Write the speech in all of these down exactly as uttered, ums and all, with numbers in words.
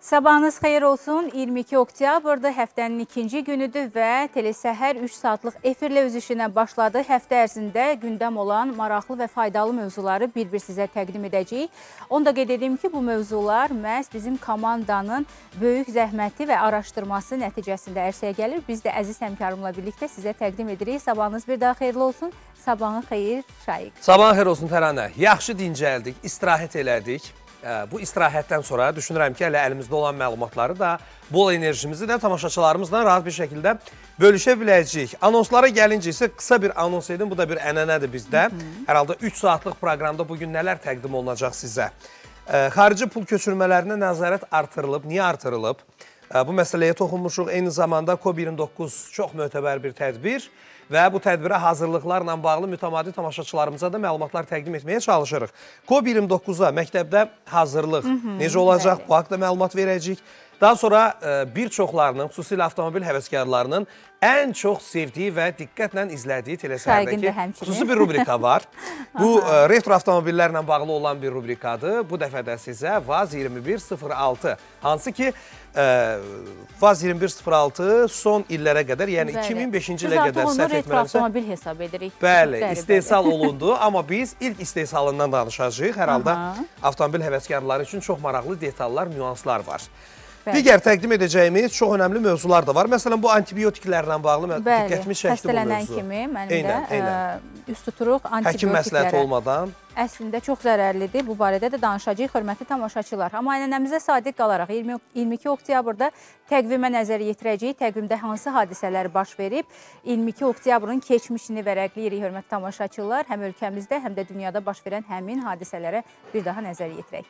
Sabahınız xeyir olsun. iyirmi iki oktyabrda həftənin ikinci günüdür və Telesəhər üç saatlıq efirlə öz işinə başladı. Həftə ərzində gündəm olan maraqlı və faydalı mövzuları bir-bir sizə təqdim edəcəyik. Onu da qeyd edeyim ki, bu mövzular məhz bizim komandanın böyük zəhməti və araşdırması nəticəsində ərsəyə gəlir. Biz də əziz həmkarımla birlikdə sizə təqdim edirik. Sabahınız bir daha xeyirli olsun. Sabahın xeyir Şaiq. Sabahın xeyir olsun Təranə. Yaxşı dincəldik, istirahət elədik. Bu istirahətdən sonra düşünürəm ki, hələ əlimizdə olan məlumatları da, bol enerjimizi də tamaşaçılarımızla rahat bir şəkildə bölüşə biləcəyik. Anonslara gəlincə isə qısa bir anons edin, bu da bir ənənədir bizdə. Hər halda üç saatlıq proqramda bugün nələr təqdim olunacaq sizə? Xarici pul köçürmələrinə nəzarət artırılıb, niyə artırılıb? Bu məsələyə toxunmuşuq. Eyni zamanda COP iyirmi doqquz çox mötəbər bir tədbir və bu tədbirə hazırlıqlarla bağlı mütəmadi tamaşaçılarımıza da məlumatlar təqdim etməyə çalışırıq. COP iyirmi doqquza məktəbdə hazırlıq necə olacaq? Bu haqda məlumat verəcəyik. Daha sonra bir çoxlarının, xüsusilə avtomobil həvəskarlarının ən çox sevdiyi və diqqətlə izlədiyi telesəhərdəki xüsusi bir rubrika var. Bu, retro avtomobillərlə bağlı olan bir rubrikadır. Bu dəfə də sizə VAZ iyirmi bir sıfır altı, hansı ki, VAZ iyirmi bir sıfır altı son illərə qədər, yəni iki min beşinci ilə qədər səhv etmirəmsə. Biz artıq onu retro avtomobil hesab edirik. Bəli, istehsal olundu, amma biz ilk istehsalından danışacağıq. Hər halda avtomobil həvəskarları üçün çox maraqlı detallar, nüanslar var. Digər təqdim edəcəyimiz çox önəmli mövzular da var. Məsələn, bu antibiotiklərlə bağlı diqqətimi çəkdi bu mövzu. Xəstələnən kimi mənim də üst tuturuq antibiotiklərə. Həkim məsləhəti olmadan. Əslində çox zərərlidir. Bu barədə də danışacağıq, hörmətli tamaşaçılar. Amma ənənəmizə sadiq qalaraq iyirmi iki oktyabrda təqvimə nəzər yetirəcəyik. Təqvimdə hansı hadisələr baş verib? iyirmi iki oktyabrın keçmişini vərəqləyirik, hörmətli tamaşaçılar. Həm ölkəmizdə, həm də dünyada baş verən həmin hadisələrə bir daha nəzər yetirək.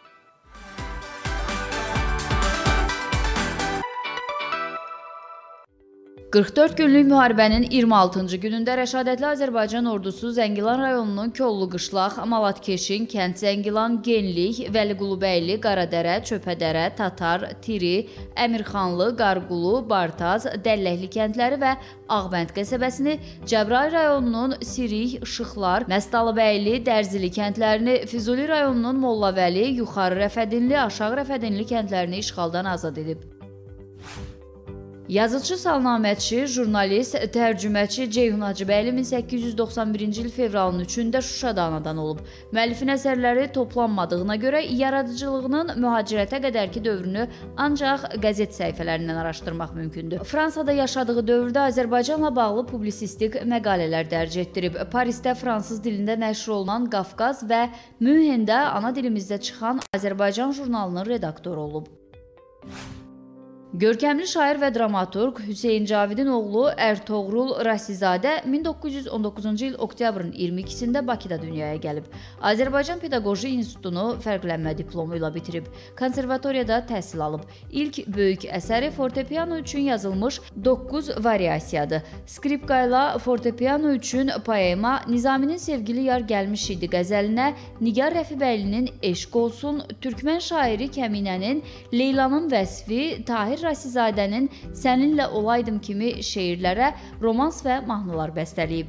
qırx dörd günlük müharibənin iyirmi altıncı günündə Rəşadətli Azərbaycan ordusu Zəngilan rayonunun Kollu Qışlaq, Malatkeşin, Kənd Zəngilan, Genlik, Vəliqulubəyli, Qaradərə, Çöpədərə, Tatar, Tiri, Əmirxanlı, Qarqulu, Bartaz, Dəlləkli kəndləri və Ağbənd qəsəbəsini, Cəbrayıl rayonunun Sirik, Şıxlar, Məstalıbəyli, Dərzili kəndlərini, Füzuli rayonunun Mollavəli, Yuxarı Rəfədinli, Aşağı Rəfədinli kəndlərini işğaldan azad edib. Yazıcı, salnaməçi, jurnalist, tərcüməçi Ceyhun Hacıbəyli min səkkiz yüz doxsan birinci il fevralın üçündə Şuşada anadan olub. Müəllifin əsərləri toplanmadığına görə yaradıcılığının mühacirətə qədərki dövrünü ancaq qəzet səhifələrindən araşdırmaq mümkündür. Fransada yaşadığı dövrdə Azərbaycanla bağlı publisistik məqalələr dərc etdirib. Parisdə fransız dilində nəşr olunan Qafqaz və Münhendə ana dilimizdə çıxan Azərbaycan jurnalının redaktoru olub. Görkəmli şair və dramaturq Hüseyn Cavidin oğlu Ərtoğrul Rasizadə min doqquz yüz on doqquzuncu il oktyabrın iyirmi ikisində Bakıda dünyaya gəlib. Azərbaycan Pedaqoji İnstitutunu fərqlənmə diplomu ilə bitirib. Konservatoriyada təhsil alıb. İlk böyük əsəri fortepiano üçün yazılmış doqquz variasiyadır. Skripka ilə fortepiano üçün poema Nizaminin Sevgili Yar Gəlmiş idi qəzəlinə, Nigar Rəfibəylinin Eşq olsun, Türkmən şairi Kəminənin Leylanın vəsfi, Tahir Rasizadənin Səninlə olaydım kimi şeirlərə romans və mahnılar bəstələyib.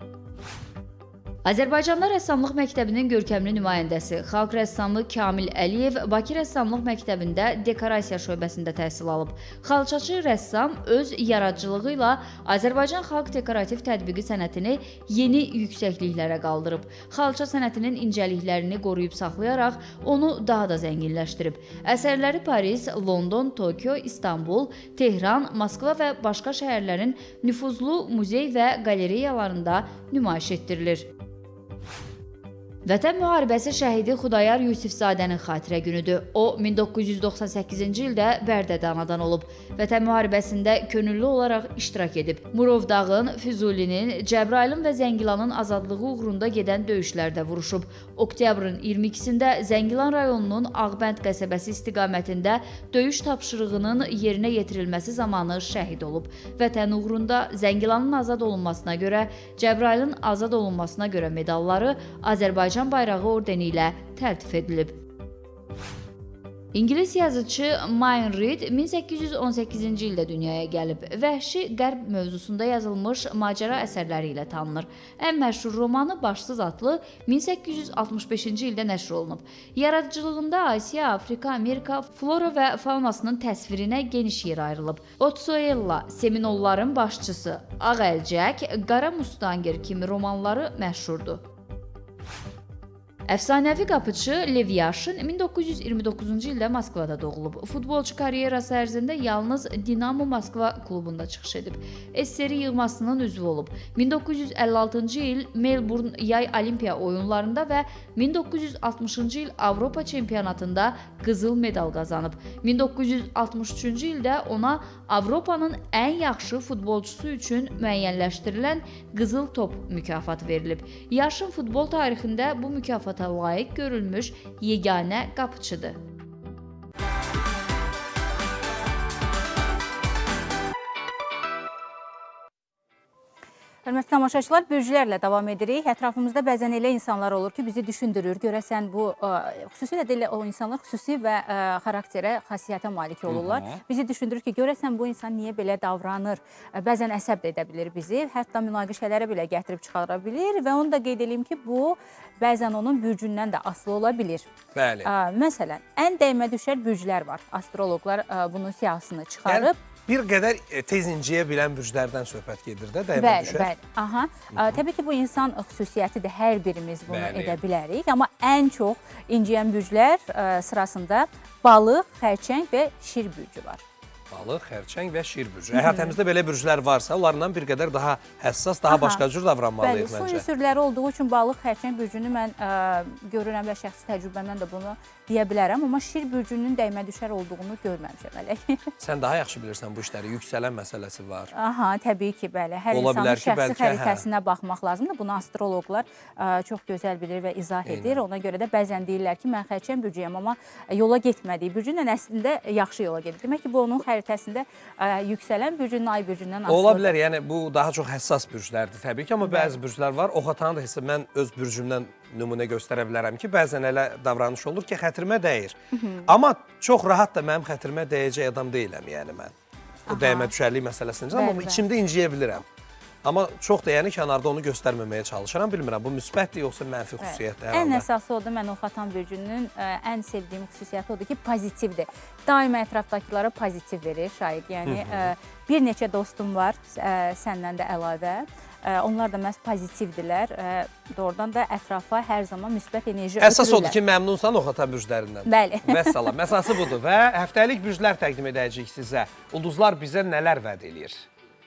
Azərbaycanda Rəssamlıq Məktəbinin görkəmli nümayəndəsi, xalq rəssamı Kamil Əliyev Bakı Rəssamlıq Məktəbində dekorasiya şöbəsində təhsil alıb. Xalçaçı rəssam öz yaradıcılığı ilə Azərbaycan xalq dekorativ tətbiqi sənətini yeni yüksəkliklərə qaldırıb. Xalça sənətinin incəliklərini qoruyub saxlayaraq onu daha da zənginləşdirib. Əsərləri Paris, London, Tokyo, İstanbul, Tehran, Moskva və başqa şəhərlərin nüfuzlu muzey və qalereyalarında nümayiş etdirilir. Vətən müharibəsi şəhidi Xudayar Yusifzadənin xatirə günüdür. O, min doqquz yüz doxsan səkkizinci ildə Bərdədə anadan olub. Vətən müharibəsində könüllü olaraq iştirak edib. Murovdağın, Füzulinin, Cəbrayılın və Zəngilanın azadlığı uğrunda gedən döyüşlərdə vuruşub. Oktyabrın iyirmi ikisində Zəngilan rayonunun Ağbənd qəsəbəsi istiqamətində döyüş tapşırığının yerinə yetirilməsi zamanı şəhid olub. Vətən uğrunda Zəngilanın azad olunmasına görə, Cəbrayılın azad olunmasına görə medalları Azərbaycan bayrağı ordeni ilə təltif edilib. İngilis yazıcı Mayne Reid min səkkiz yüz on səkkizinci ildə dünyaya gəlib. Vəhşi qərb mövzusunda yazılmış macəra əsərləri ilə tanınır. Ən məşhur romanı Başsız adlı min səkkiz yüz altmış beşinci ildə nəşr olunub. Yaradıcılığında Asiya, Afrika, Amerika, flora və faunasının təsvirinə geniş yer ayrılıb. Otsuella, Seminolların başçısı, Ağ Əlcək, Qara Mustanger kimi romanları məşhurdur. Əfsanəvi qapıçı Lev Yashin min doqquz yüz iyirmi doqquzuncu ildə Moskvada doğulub. Futbolçu karyerası ərzində yalnız Dinamo Moskva klubunda çıxış edib. S S R yığmasının üzvü olub. min doqquz yüz əlli altıncı il Melbourne Yay Olimpiya oyunlarında və min doqquz yüz altmışıncı il Avropa çempionatında qızıl medal qazanıb. min doqquz yüz altmış üçüncü ildə ona Avropanın ən yaxşı futbolçusu üçün müəyyənləşdirilən Qızıl Top mükafatı verilib. Yashin futbol tarixində bu mükafata layiq görülmüş yeganə qapıçıdır. Hörmətli tamaşaçılar, bürclərlə davam edirik. Ətrafımızda bəzən elə insanlar olur ki, bizi düşündürür. Görəsən bu, xüsusilə də o insanlar xüsusi və xarakterə, xasiyyətə malik olurlar. Bizi düşündürür ki, görəsən bu insan niyə belə davranır? Bəzən əsəb də edə bilir bizi. Hətta münaqişələrə belə gətirib çıxara bilir və onu da qeyd edeyim ki, bu bəzən onun bürcündən də asılı ola bilir. Bəli. Məsələn, ən dəymə düşər bürclər var. Astroloqlar bunun siyahısını çıxarıb. Yəni, bir qədər tez inciyə bilən bürclərdən söhbət gedir də, dəymə bəli, düşər. Bəli, aha. Təbii ki, bu insan xüsusiyyətidir, hər birimiz bunu bəli. Edə bilərik. Amma ən çox inciyən bürclər sırasında balıq, xərçəng və şir bürcü var. Balıq, xərçəng və şir bürcü. Həyatımızda belə bürclər varsa, onlardan bir qədər daha həssas, daha Aha. başqa cür davranmalıyıq bəli, məncə. Bəli, su ünsürləri olduğu üçün balıq, xərçəng bürcünü mən ə, görürəm və şəxsi təcrübəmdən də bunu deyə bilərəm. Amma şir bürcünün dəymə düşər olduğunu görməmişəm hələ. Sən daha yaxşı bilirsən bu işləri, yüksələn məsələsi var. Aha, təbii ki, bəli. Hər Ola insanın ki, şəxsi bəlkə, xəritəsinə hə. baxmaq lazımdır. Bunu astroloqlar ə, çox gözəl bilir və izah edir. Eynən. Ona görə də bəzən deyirlər ki, mən xərçəng bürcüyəm, amma yola getmədiyi bürcünlə əslində yaxşı yola gedir. Demək ki, bu onun xəritəsində ə, yüksələn bürcünün ay bürcündən asılıdır. Ola bilər, yəni bu daha çox həssas bürclərdir təbii ki, amma bəzi bürclər var. O xatanı da hesab, mən öz bürcümdən nümunə göstərə bilərəm ki, bəzən elə davranış olur ki, xətrimə dəyir. Amma çox rahat da mənim xətrimə dəyəcək adam deyiləm, yəni mən. O dəymə düşərlik məsələsində, amma içimdə inciyə bilirəm. Amma çox da yəni kənarda onu göstərməməyə çalışıram. Bilmirəm, bu müsbətdir, yoxsa mənfi xüsusiyyətdir hər halda. Ən əsası odur, mən o xatan bürcünün ən sevdiyim xüsusiyyəti odur ki, pozitivdir. Daima ətrafdakılara pozitiv verir şahid. Yəni, bir neçə dostum var, səndən də əlavə. Onlar da məhz pozitivdirlər. Doğrudan da ətrafa hər zaman müsbət enerji ötürürlər. Əsas odur ki, məmnunsan o xatan bürclərindən. Bəli. Vəssalam. Əsası budur və həftəlik bürclər təqdim edəcəyik sizə. Ulduzlar bizə nələr vəd edir?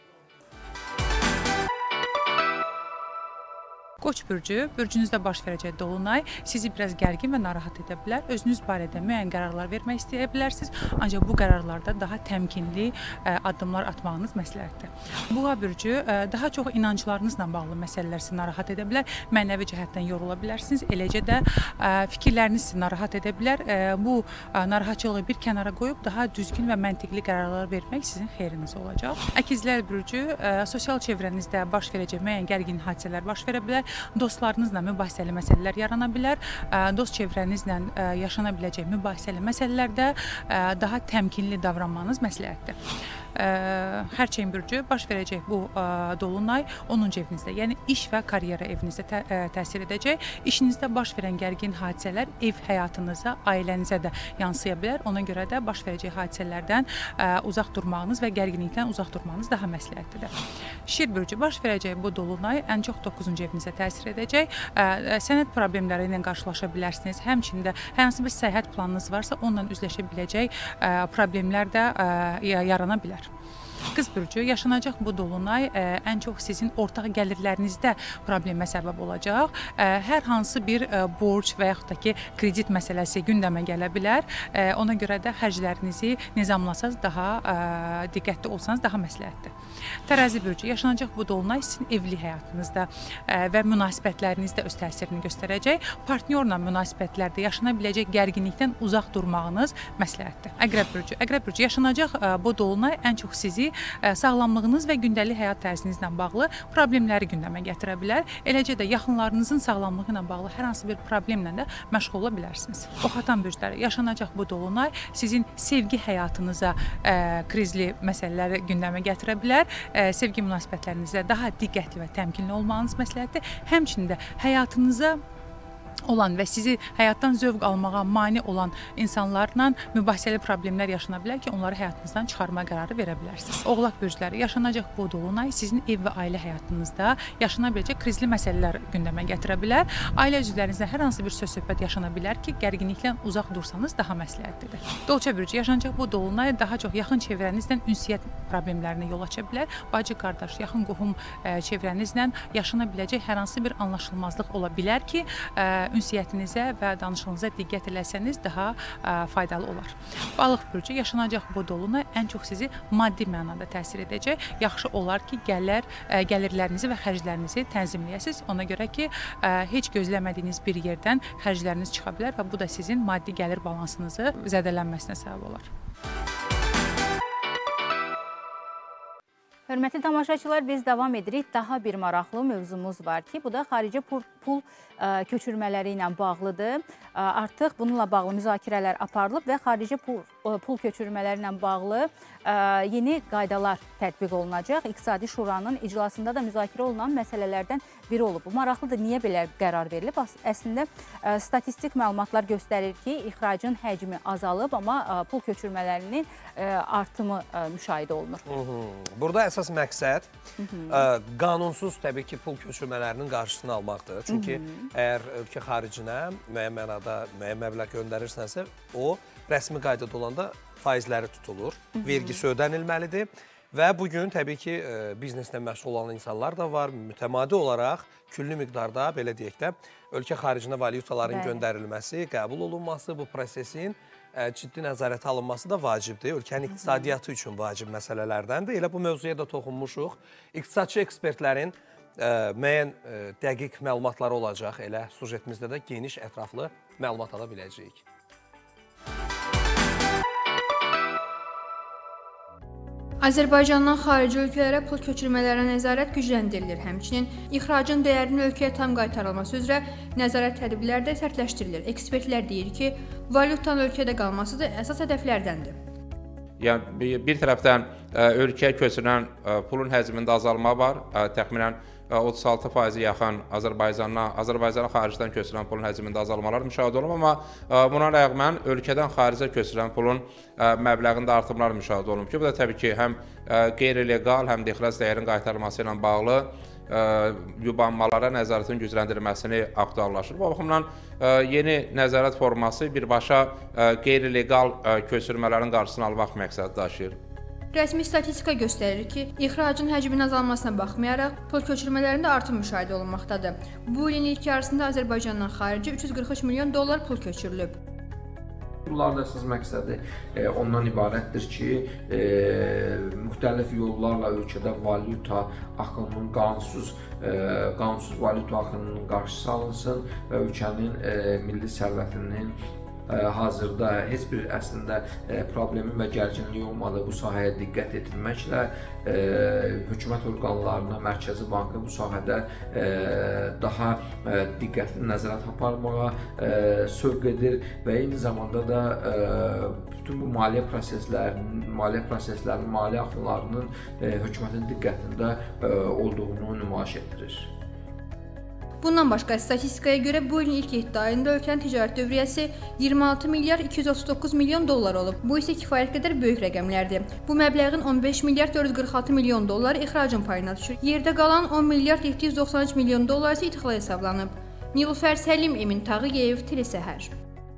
Qoç bürcü, bürcünüzdə baş verəcək dolunay sizi biraz gərgin və narahat edə bilər. Özünüz barədə müəyyən qərarlar vermək istəyə bilərsiniz. Ancaq bu qərarlarda daha təmkinli ə, addımlar atmağınız məsləhətdir. Buğa bürcü ə, daha çox inanclarınızla bağlı məsələlər sizi narahat edə bilər. Mənəvi cəhətdən yorula bilərsiniz. Eləcə də ə, fikirləriniz sizi narahat edə bilər. Ə, bu ə, narahatçılığı bir kənara qoyub daha düzgün və məntiqli qərarlar vermək sizin xeyrinizə olacaq. Əkizlər bürcü, ə, sosial çevrənizdə baş verəcək müəyyən gərgin hadisələr baş verə bilər. Dostlarınızla mübahisəli məsələlər yarana bilər. Dost çevrənizlə yaşana biləcək mübahisəli məsələlərdə daha təmkinli davranmanız məsləhətdir. Xərçəng bürcü baş verəcək bu dolunay onuncu evinizdə, yəni iş və karyera evinizdə tə təsir edəcək. İşinizdə baş verən gərgin hadisələr ev həyatınıza, ailənizə də yansıya bilər. Ona görə də baş verəcək hadisələrdən uzaq durmağınız və gərginlikdən uzaq durmağınız daha məsləhətlidir. Şir bürcü baş verəcək bu dolunay ən çox doqquzuncu evinizə təsir edəcək. Sənəd problemləri ilə qarşılaşa bilərsiniz. Həmçində hər hansı bir səyahət planınız varsa, onunla üzləşə biləcək problemlər də yarana bilər. Qız bürcü, yaşanacaq bu dolunay ə, ən çox sizin ortaq gəlirlərinizdə problemə səbəb olacaq. Ə, hər hansı bir ə, borc və yaxud da ki, kredit məsələsi gündəmə gələ bilər. Ə, ona görə də xərclərinizi nizamlasanız, daha ə, diqqətli olsanız daha məsləhətdir. Tərəzi bürcü, yaşanacaq bu dolunay sizin evli həyatınızda ə, və münasibətlərinizdə öz təsirini göstərəcək. Partnyorla münasibətlərdə yaşana biləcək gərginlikdən uzaq durmağınız məsləhətdir. Əqrəb bürcü, Əqrəb bürcü, yaşanacaq ə, bu dolunay ən çox sizi sağlamlığınız və gündəlik həyat tərzinizlə bağlı problemləri gündəmə gətirə bilər. Eləcə də yaxınlarınızın sağlamlığı ilə bağlı hər hansı bir problemlə də məşğul ola bilərsiniz. Oxatan bürcləri, yaşanacaq bu dolunay sizin sevgi həyatınıza ə, krizli məsələləri gündəmə gətirə bilər. Ə, sevgi münasibətlərinizdə daha diqqətli və təmkinli olmanız məsləhətdir. Həmçinin də həyatınıza olan və sizi həyatdan zövq almağa mane olan insanlarla mübahisəli problemlər yaşana bilər ki, onları həyatınızdan çıxarma qərarı verə bilərsiniz. Oğlaq bürcləri, yaşanacaq bu dolunay sizin ev və ailə həyatınızda yaşana biləcək krizli məsələlər gündəmə gətirə bilər. Ailə üzvlərinizlə hər hansı bir söz-söhbət yaşana bilər ki, gərginliklə uzaq dursanız daha məsləhətlidir. Dolça bürcü, yaşanacaq bu dolunay daha çox yaxın çevrənizlə ünsiyyət problemlərinə yol aça bilər. Bacı, qardaş, yaxın qohum çevrənizlə yaşana biləcək hər hansı bir anlaşılmazlıq ola bilər ki, ünsiyyətinizə və danışığınıza diqqət eləsəniz daha ə, faydalı olar. Balıq bürcü, yaşanacaq bu dolunay ən çox sizi maddi mənada təsir edəcək. Yaxşı olar ki, gələr, ə, gəlirlərinizi və xərclərinizi tənzimləyəsiniz. Ona görə ki, ə, heç gözləmədiyiniz bir yerdən xərcləriniz çıxa bilər və bu da sizin maddi gəlir balansınızı zədələnməsinə səbəb olar. Hörmətli tamaşaçılar, biz davam edirik. Daha bir maraqlı mövzumuz var ki, bu da xarici pul, pul ə, köçürmələri ilə bağlıdır. Ə, artıq bununla bağlı müzakirələr aparılıb və xarici pul, ə, pul köçürmələri ilə bağlı ə, yeni qaydalar tətbiq olunacaq. İqtisadi Şuranın iclasında da müzakirə olunan məsələlərdən biri olub. Bu maraqlıdır. Niyə belə qərar verilib? Əslində, ə, statistik məlumatlar göstərir ki, ixracın həcmi azalıb, amma ə, pul köçürmələrinin ə, artımı ə, müşahidə olunur. Hı -hı. Burada əsas məqsəd Hı -hı. Ə, qanunsuz təbii ki, pul köçürmələrinin qarşısını almaqdır. Çünki Hı -hı. əgər ölkə xaricinə müəyyən mənada müəyyən məbləğ göndərirsənsə, o rəsmi qaydada olanda faizləri tutulur, Hı -hı. vergisi ödənilməlidir. Və bugün təbii ki, ə, bizneslə məşğul olan insanlar da var. Mütəmadi olaraq küllü miqdarda, belə deyək də, ölkə xaricinə valyutaların Bəli. göndərilməsi, qəbul olunması, bu prosesin ə, ciddi nəzarətə alınması da vacibdir. Ölkənin iqtisadiyyatı üçün vacib məsələlərdəndir. Elə bu mövzuya da toxunmuşuq. İqtisadçı ekspertlərin ə, müəyyən ə, dəqiq məlumatları olacaq. Elə sujetimizdə də geniş, ətraflı məlumat ala biləcəyik. Azərbaycandan xarici ölkələrə pul köçürmələrə nəzarət gücləndirilir. Həmçinin ixracın dəyərinin ölkəyə tam qaytarılması üzrə nəzarət tədbirləri də sərtləşdirilir. Ekspertlər deyir ki, valyutanın ölkədə qalması da əsas hədəflərdəndir. Yəni, bir, bir tərəfdən ə, ölkəyə köçürülən ə, pulun həcmində azalma var. Ə, təxminən otuz altı faizi yaxın Azərbaycandan, Azərbaycana xaricdən köçürülən pulun həcmində azalmalar müşahidə olunub, amma ə, buna rəğmən ölkədən xaricə köçürülən pulun ə, məbləğində artımlar müşahidə olunub ki, bu da təbii ki, həm ə, qeyri-legal, həm də ixrac dəyərin qaytarılması ilə bağlı ə, yubanmalara nəzarətin gücləndirilməsini aktuallaşır. Bu baxımdan ə, yeni nəzarət forması birbaşa ə, qeyri-legal ə, köçürmələrin qarşısını almaq məqsədi daşıyır. Rəsmi statistika göstərir ki, ixracın həcminin azalmasına baxmayaraq, pul köçürmələrində artım müşahidə olunmaqdadır. Bu ilin ilk yarısında Azərbaycandan xarici üç yüz qırx üç milyon dollar pul köçürülüb. Bunların əsas məqsədi e, ondan ibarətdir ki, e, müxtəlif yollarla ölkədə valyuta axınının qanunsuz, e, qanunsuz valyuta axınının qarşısı alınsın və ölkənin e, milli sərvətinin hazırda heç bir əslində problemin və gərginliyi olmadığı bu sahəyə diqqət etməklə e, hökumət orqanlarına, Mərkəzi Bankı bu sahədə e, daha e, diqqətli nəzarət aparmağa e, sövq edir və eyni zamanda da e, bütün bu maliyyə proseslərinin, maliyyə proseslərinin, maliyyə axınlarının e, hökumətin diqqətində e, olduğunu nümayiş etdirir. Bundan başqa statistikaya görə bu ilin ilk yeddi ayında ölkənin ticarət dövriyyəsi iyirmi altı milyar iki yüz otuz doqquz milyon dollar olub. Bu isə kifayət qədər böyük rəqəmlərdir. Bu məbləğin on beş milyar dörd yüz qırx altı milyon dolları ixracın payına düşür. Yerdə qalan on milyar yeddi yüz doxsan üç milyon dollar isə ixrac hesablanıb. Nilufər Səlim, Emin Tağıyev, Telesəhər.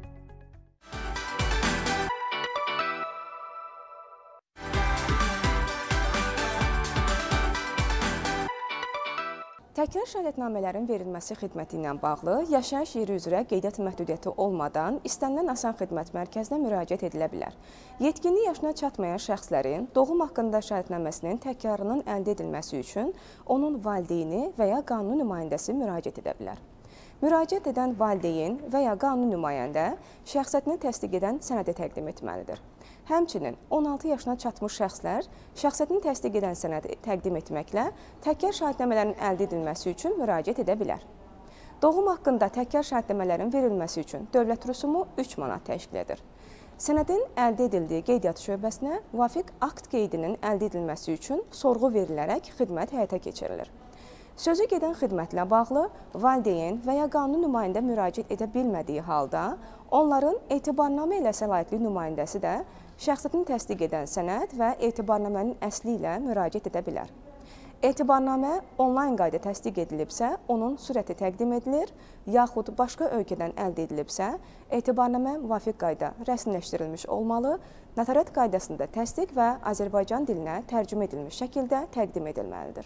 Təkrar şəhadətnamələrin verilməsi xidməti ilə bağlı yaşayış yeri üzrə qeydiyyat məhdudiyyəti olmadan istənilən asan xidmət mərkəzinə müraciət edilə bilər. Yetkinlik yaşına çatmayan şəxslərin doğum haqqında şəhadətnaməsinin təkrarının əldə edilməsi üçün onun valideyni və ya qanuni nümayəndəsi müraciət edə bilər. Müraciət edən valideyn və ya qanuni nümayəndə şəxsiyyətini təsdiq edən sənədi təqdim etməlidir. Həmçinin on altı yaşına çatmış şəxslər şəxsiyyətini təsdiq edən sənədi təqdim etməklə təhkər şahidnamələrin əldə edilməsi üçün müraciət edə bilər. Doğum haqqında təhkər şahidnamələrin verilməsi üçün dövlət rüsumu üç manat təşkil edir. Sənədin əldə edildiyi qeydiyyat şöbəsinə vafiq akt qeydinin əldə edilməsi üçün sorğu verilərək xidmət həyata keçirilir. Sözü gedən xidmətlə bağlı valideyn və ya qanuni nümayəndə müraciət edə bilmədiyi halda, onların etibarnamə ilə səlahiyyətli nümayəndəsi də şəxsiyyətini təsdiq edən sənəd və etibarnamənin əsli ilə müraciət edə bilər. Etibarnamə onlayn qayda təsdiq edilibsə, onun sürəti təqdim edilir, yaxud başqa ölkədən əldə edilibsə, etibarnamə müvafiq qayda rəsmiləşdirilmiş olmalı, notariat qaydasında təsdiq və Azərbaycan dilinə tərcümə edilmiş şəkildə təqdim edilməlidir.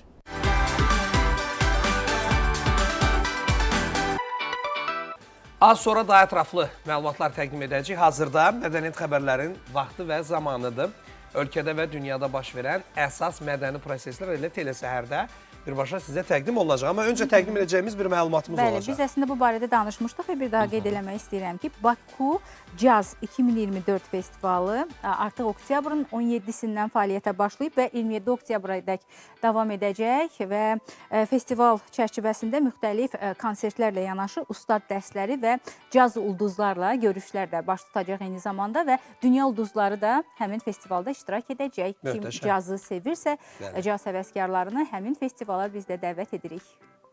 Az sonra daha ətraflı məlumatlar təqdim edəcək. Hazırda mədəniyyət xəbərlərin vaxtı və zamanıdır. Ölkədə və dünyada baş verən əsas mədəni proseslər elə telesəhərdə birbaşa sizə təqdim olunacaq. Amma öncə təqdim edəcəyimiz bir məlumatımız Bəli, olacaq. Biz əslində bu barədə danışmışdıq və bir daha qeyd eləmək istəyirəm ki, Baku Jazz iki min iyirmi dörd festivalı artıq oktyabrın on yeddisindən fəaliyyətə başlayıb və iyirmi yeddi oktyabrədək davam edəcək və festival çərçivəsində müxtəlif konsertlərlə yanaşı ustad dərsləri və caz ulduzlarla görüşlər də baş tutacaq eyni zamanda və dünya ulduzları da həmin festivalda iştirak edəcək. Kim cazı sevirsə, caz həvəskarlarını həmin festivala biz də dəvət edirik.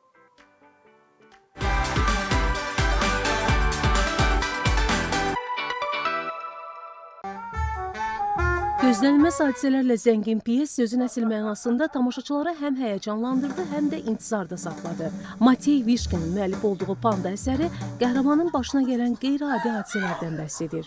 Gözlənilməz hadisələrlə zəngin piyes sözün əsl mənasında tamaşaçıları həm həyəcanlandırdı, həm də intizarda saxladı. Matey Vişkinin müəllif olduğu Panda əsəri qəhrəmanın başına gələn qeyri-adi hadisələrdən bəhs edir.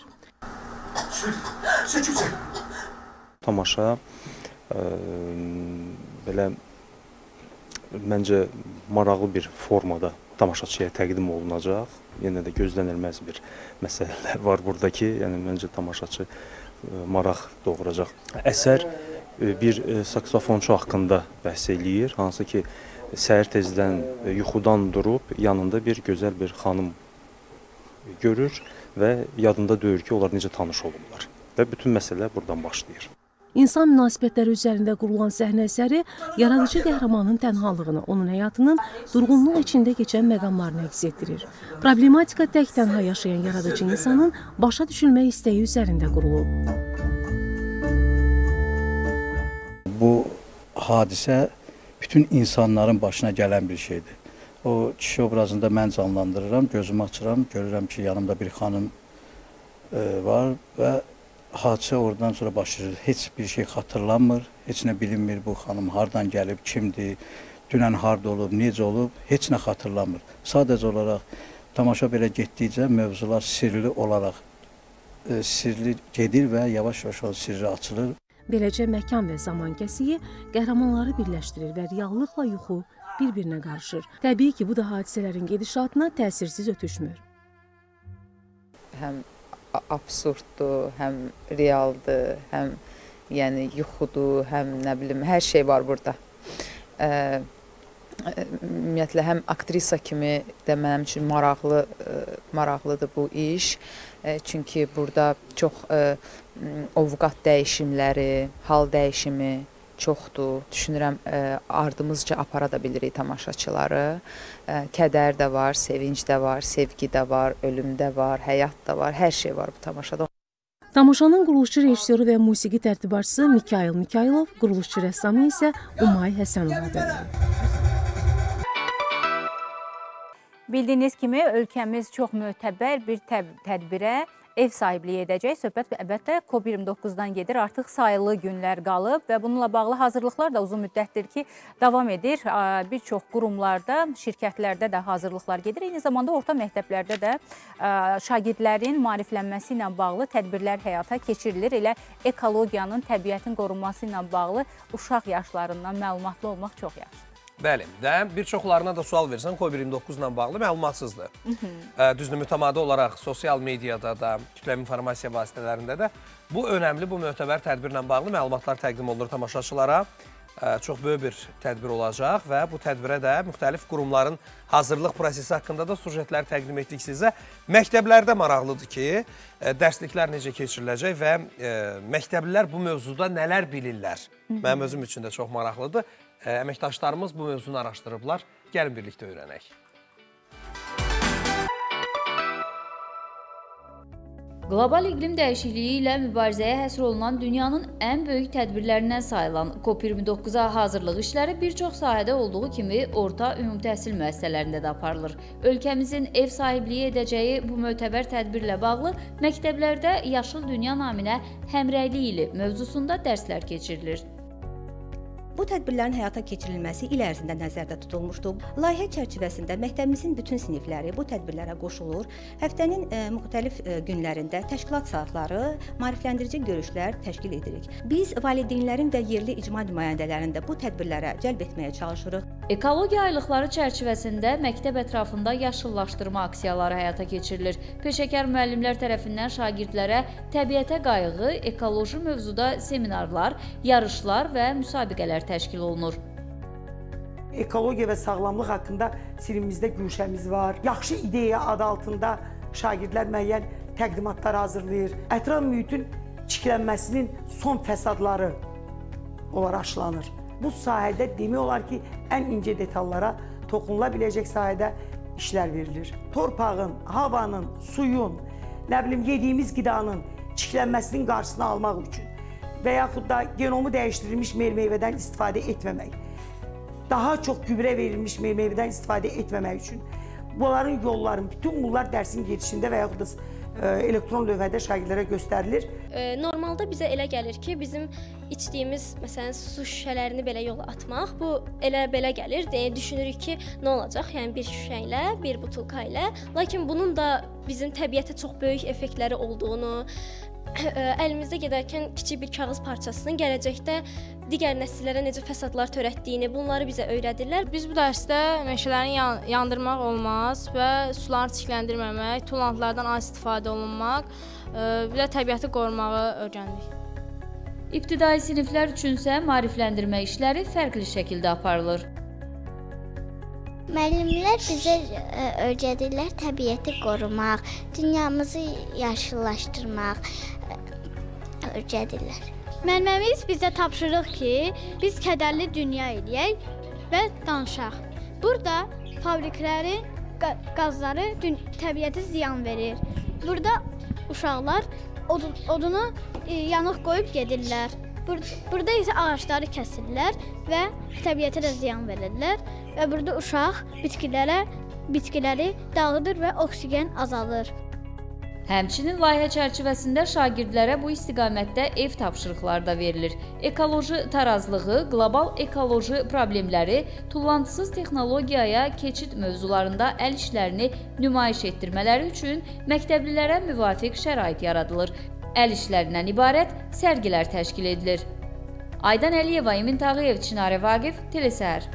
Tamaşa e, belə məncə maraqlı bir formada tamaşaçıya təqdim olunacaq. Yenə də gözlənilməz bir məsələlər var buradakı. Yəni məncə tamaşaçı maraq doğuracaq. Əsər bir saksofonçu haqqında bəhs eləyir, hansı ki səhər tezdən yuxudan durub yanında bir gözəl bir xanım görür və yadında deyir ki, onlar necə tanış olublar və bütün məsələ buradan başlayır. İnsan münasibətləri üzərində qurulan səhnə əsəri yaradıcı qəhrəmanın tənhalığını, onun həyatının durğunluq içində keçən məqamlarını əks etdirir. Problematika tək-tənha yaşayan yaradıcı insanın başa düşülmək istəyi üzərində qurulub. Bu hadisə bütün insanların başına gələn bir şeydir. O kişi obrazında mən canlandırıram, gözümü açıram, görürəm ki, yanımda bir xanım e, var və hadisə oradan sonra başlayır. Heç bir şey xatırlanmır, heç nə bilinmir bu xanım hardan gəlib, kimdir, dünən harda olub, necə olub, heç nə xatırlanmır. Sadəcə olaraq tamaşa belə getdikcə mövzular sirli olaraq e, sirli gedir və yavaş-yavaş o sirri açılır. Beləcə məkan və zaman kəsiyi qəhrəmanları birləşdirir və reallıqla yuxu bir-birinə qarışır. Təbii ki, bu da hadisələrin gedişatına təsirsiz ötüşmür. Həm absurddur, həm realdır, həm yəni yuxudur, həm nə bilim, hər şey var burada. Ə, ümumiyyətlə, həm aktrisa kimi də mənim üçün maraqlı, ə, maraqlıdır bu iş. Ə, çünki burada çox ə, ovqat dəyişimləri, hal dəyişimi çoxdur. Düşünürəm, ə, ardımızca apara da bilirik tamaşaçıları. Ə, kədər də var, sevinç də var, sevgi də var, ölüm də var, həyat da var, hər şey var bu tamaşada. Tamaşanın quruluşçu rejissoru və musiqi tərtibatçısı Mikayıl Mikaylov, quruluşçu rəssamı isə Umay Həsənovadır. Bildiyiniz kimi, ölkəmiz çox mötəbər bir tədbirə ev sahibliyi edəcək. Söhbət əlbəttə COP iyirmi doqquzdan gedir. Artıq sayılı günlər qalıb və bununla bağlı hazırlıqlar da uzun müddətdir ki, davam edir. Bir çox qurumlarda, şirkətlərdə də hazırlıqlar gedir. Eyni zamanda orta məktəblərdə də şagirdlərin maariflənməsi ilə bağlı tədbirlər həyata keçirilir. Elə ekologiyanın, təbiətin qorunması ilə bağlı uşaq yaşlarından məlumatlı olmaq çox yaxşıdır. Bəli, və bir çoxlarına da sual versən, COP iyirmi doqquz ilə bağlı məlumatsızdır. Düzdür, mütəmadi olaraq sosial mediada da, kütləvi informasiya vasitələrində də bu önəmli, bu mötəbər tədbirlə bağlı məlumatlar təqdim olunur tamaşaçılara. çox böyük bir tədbir olacaq və bu tədbirə də müxtəlif qurumların hazırlıq prosesi haqqında da sujetlər təqdim etdik sizə. Məktəblərdə maraqlıdır ki, dərsliklər necə keçiriləcək və məktəblilər bu mövzuda nələr bilirlər? Mənim özüm üçün də çox maraqlıdır. Əməkdaşlarımız bu mövzunu araşdırıblar. Gəlin birlikdə öyrənək. Qlobal iqlim dəyişikliyi ilə mübarizəyə həsr olunan dünyanın ən böyük tədbirlərindən sayılan COP iyirmi doqquza hazırlıq işləri bir çox sahədə olduğu kimi orta ümumi təhsil müəssisələrində də aparılır. Ölkəmizin ev sahibliyi edəcəyi bu mötəbər tədbirlə bağlı məktəblərdə Yaşıl Dünya naminə həmrəylik ili mövzusunda dərslər keçirilir. Bu tədbirlərin həyata keçirilməsi il ərzində nəzərdə tutulmuşdur. Layihə çərçivəsində məktəbimizin bütün sinifləri bu tədbirlərə qoşulur. Həftənin e, müxtəlif e, günlərində təşkilat saatları, maarifləndirici görüşlər təşkil edirik. Biz valideynlərin və yerli icma nümayəndələrini də bu tədbirlərə cəlb etməyə çalışırıq. Ekologiya aylıqları çərçivəsində məktəb ətrafında yaşıllaşdırma aksiyaları həyata keçirilir. Peşəkar müəllimlər tərəfindən şagirdlərə təbiətə qayğı, ekoloji mövzuda seminarlar, yarışlar və müsabiqələr təşkil olunur. Ekologiya və sağlamlıq haqqında sinifimizdə güşəmiz var. Yaxşı ideya adı altında şagirdlər müəyyən təqdimatlar hazırlayır. Ətraf mühitin çirklənməsinin son fəsadları olaraq aşılanır. Bu sahədə demək olar ki, ən incə detallara toxunula biləcək sahədə işlər verilir. Torpağın, havanın, suyun, nə bilim, yediyimiz qidanın çirklənməsinin qarşısını almaq üçün və yaxud da genomu dəyişdirilmiş meyvədən istifadə etməmək, daha çox gübrə verilmiş meyvədən istifadə etməmək üçün bunların yolları, bütün bunlar dərsin gedişində və yaxud da elektron lövhədə şagirdlərə göstərilir. Normalda bizə elə gəlir ki, bizim içdiyimiz, məsələn, su şüşələrini belə yola atmaq, bu elə belə gəlir. Düşünürük ki, nə olacaq? Yəni, bir şüşə ilə, bir butulka ilə. Lakin bunun da bizim təbiətə çox böyük effektləri olduğunu, əlimizdə gedərkən kiçik bir kağız parçasının gələcəkdə digər nəsillərə necə fəsadlar törətdiyini, bunları bizə öyrədirlər. Biz bu dərsdə meşələrini yandırmaq olmaz və suları çirkləndirməmək, tullantılardan az istifadə olunmaq, bir də təbiəti qorumağı öyrəndik. İbtidai siniflər üçünsə maarifləndirmə işləri fərqli şəkildə aparılır. Müəllimlər bizə öyrədirlər təbiəti qorumaq, dünyamızı yaşıllaşdırmaq öyrədirlər. Müəllimimiz bizə tapşırıq ki, biz kədərli dünya eləyək və danışaq. Burada fabriklərin qazları təbiətə ziyan verir. Burada uşaqlar odunu yanıq qoyub gedirlər. Burada isə ağacları kəsirlər və təbiətə də ziyan verirlər. Və burada uşaq bitkilərə, bitkiləri dağıdır və oksigen azalır. Həmçinin layihə çərçivəsində şagirdlərə bu istiqamətdə ev tapşırıqları da verilir. Ekoloji tarazlığı, qlobal ekoloji problemləri, tullantısız texnologiyaya keçid mövzularında əl işlərini nümayiş etdirmələri üçün məktəblilərə müvafiq şərait yaradılır. Əl işlərindən ibarət sərgilər təşkil edilir. Aydan Əliyeva, Emin Tağıyev, Çinarə Vaqif, Telesəhər.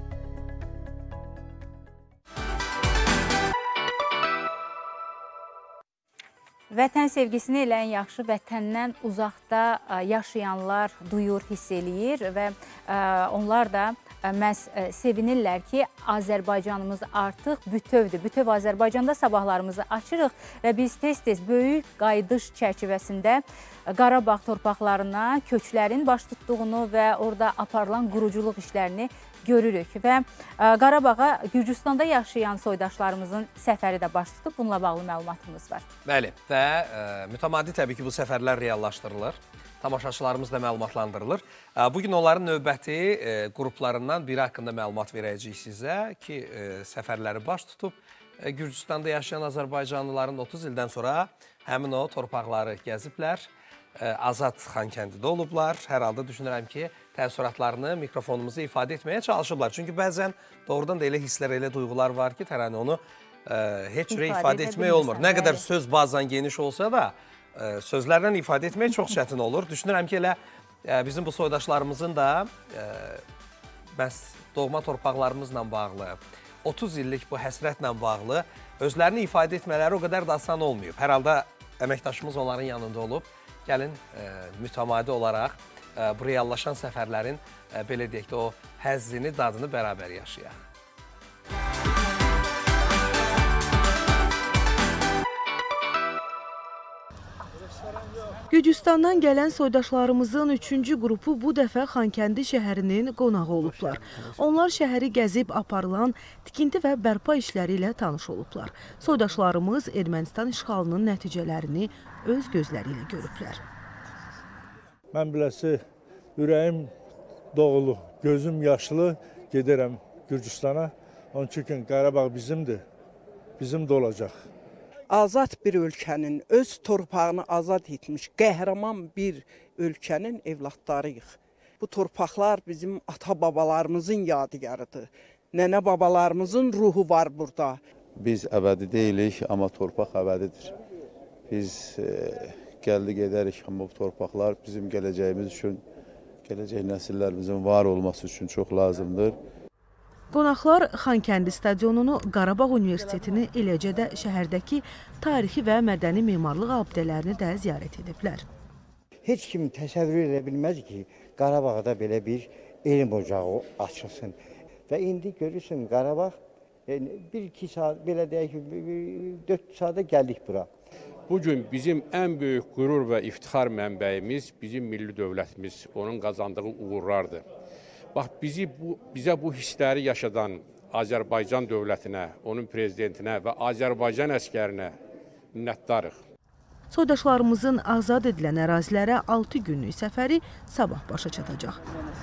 Vətən sevgisini elə ən yaxşı vətəndən uzaqda yaşayanlar duyur, hiss eləyir və onlar da məhz sevinirlər ki, Azərbaycanımız artıq bütövdür. Bütöv Azərbaycanda sabahlarımızı açırıq və biz tez-tez böyük qayıdış çərçivəsində Qarabağ torpaqlarına köçlərin baş tutduğunu və orada aparılan quruculuq işlərini görürük və Qarabağa Gürcüstanda yaşayan soydaşlarımızın səfəri də baş tutub. Bununla bağlı məlumatımız var. Bəli və mütəmadi təbii ki, bu səfərlər reallaşdırılır. Tamaşaçılarımız da məlumatlandırılır. Bugün onların növbəti qruplarından biri haqqında məlumat verəcəyik sizə ki, səfərləri baş tutub. Gürcüstanda yaşayan Azərbaycanlıların otuz ildən sonra həmin o torpaqları gəziblər. Azad Xankəndidə olublar. Hər halda düşünürəm ki, təəssüratlarını mikrofonumuza ifadə etməyə çalışıblar. Çünki bəzən doğrudan da elə hisslər, elə duyğular var ki, tərəni onu heç cürə ifadə etmək olmur. Nə qədər söz bazan geniş olsa da, sözlərlə ifadə etmək çox çətin olur. Düşünürəm ki, elə bizim bu soydaşlarımızın da məhz doğma torpaqlarımızla bağlı, otuz illik bu həsrətlə bağlı özlərini ifadə etmələri o qədər də asan olmayıb. Hər halda əməkdaşımız onların yanında olub. Gəlin mütəmadi olaraq bu reallaşan səfərlərin, belə deyək də, o həzzini, dadını bərabər yaşayaq. Gürcüstandan gələn soydaşlarımızın üçüncü qrupu bu dəfə Xankəndi şəhərinin qonağı olublar. Onlar şəhəri gəzib aparılan tikinti və bərpa işləri ilə tanış olublar. Soydaşlarımız Ermənistan işğalının nəticələrini öz gözləri ilə görüblər. Mən biləsi, ürəyim doğulu, gözüm yaşlı gedərəm Gürcüstana. Onun üçün Qarabağ bizimdir, bizim də olacaq. Azad bir ölkənin, öz torpağını azad etmiş, qəhrəman bir ölkənin evlatlarıyıq. Bu torpaqlar bizim ata-babalarımızın yadigarıdır. Nənə-babalarımızın ruhu var burada. Biz əbədi deyilik, amma torpaq əbədidir. Biz e, gəldik edərik, amma bu torpaqlar bizim gələcəyimiz üçün, gələcək nəsillərimizin var olması üçün çox lazımdır. Qonaqlar Xankəndi stadionunu, Qarabağ Universitetini, eləcə də şəhərdəki tarixi və mədəni memarlıq abidələrini də ziyarət ediblər. Heç kim təsəvvür edə bilməz ki, Qarabağda belə bir elm ocağı açılsın. Və indi görürsən, Qarabağ bir-iki saat, belə deyək ki, dörd saata gəldik bura. Bugün bizim ən böyük qürur və iftixar mənbəyimiz bizim milli dövlətimiz, onun qazandığı uğurlardır. Bax, bizi bu, bizə bu hissləri yaşadan Azərbaycan dövlətinə, onun prezidentinə və Azərbaycan əskərinə minnətdarıq. Soydaşlarımızın azad edilən ərazilərə altı günlük səfəri sabah başa çatacaq.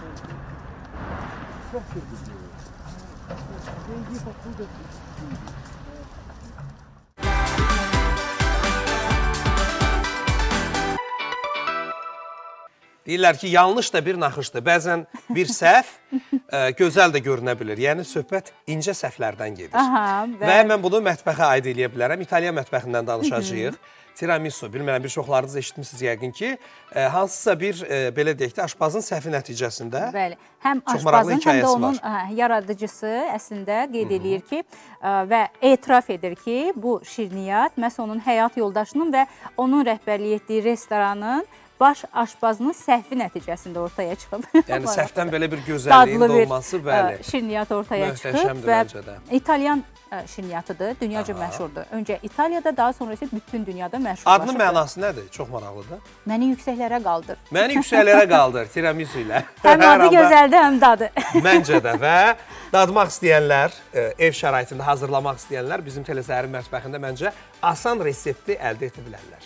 Deyirlər ki, yanlış da bir naxışdır. Bəzən bir səhv ə, gözəl də görünə bilir. Yəni, söhbət incə səhvlərdən gedir. Aha, və mən bunu mətbəxə aid eləyə bilərəm. İtalyan mətbəxindən danışacağıq. Tiramisu, bilmərəm, bir çoxlarınız eşitmişsiniz yəqin ki, ə, hansısa bir, ə, belə deyək də, aşpazın səhvi nəticəsində Bəli, həm aşpazın, həm də onun ə, yaradıcısı əslində qeyd edir ki, ə, və etiraf edir ki, bu şirniyyat məhz onun həyat yoldaşının və onun rəhbərlik etdiyi restoranın baş aşpazının səhvi nəticəsində ortaya çıxıb. Yəni, səhvdən belə bir gözəlliyin olması, bəli. Şirniyyat ortaya çıxıb və İtalyan şirniyyatıdır, dünyaca məşhurdur. Öncə İtaliyada, daha sonra isə bütün dünyada məşhurlaşır. Adının mənası nədir? Çox maraqlıdır. Məni yüksəklərə qaldır. Məni yüksəklərə qaldır, tiramisu ilə. Həm adı gözəldir, həm dadı. Məncə də və dadmaq istəyənlər, ev şəraitində hazırlamaq istəyənlər bizim Telesəhərin mətbəxində məncə asan resepti əldə edə bilərlər.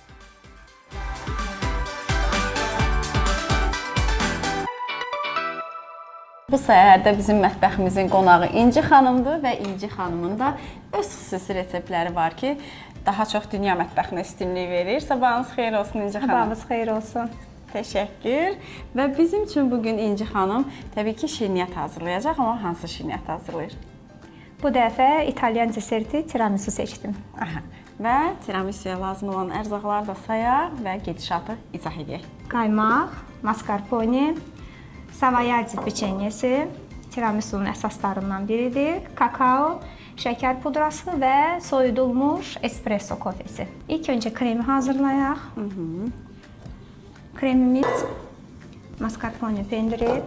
Bu səhərdə bizim mətbəximizin qonağı İnci xanımdır və İnci xanımın da öz xüsusi reseptləri var ki, daha çox dünya mətbəxinə üstünlük verir. Sabahınız xeyir olsun İnci xanım. Sabahınız xeyir olsun. Təşəkkür. Və bizim üçün bugün İnci xanım təbii ki, şirniyyat hazırlayacaq, amma hansı şirniyyat hazırlayır? Bu dəfə İtalyan deserti tiramisu seçdim. Aha. Və tiramisuya lazım olan ərzaqları da sayaq və gedişatı izah edək. Qaymaq, mascarpone, Savoyardi peçenyesi, tiramisunun əsaslarından biridir. Kakao, şəkər pudrası və soyudulmuş espresso kofesi. İlk öncə kremi hazırlayaq. Hı -hı. Kremimiz mascarpone pendiri.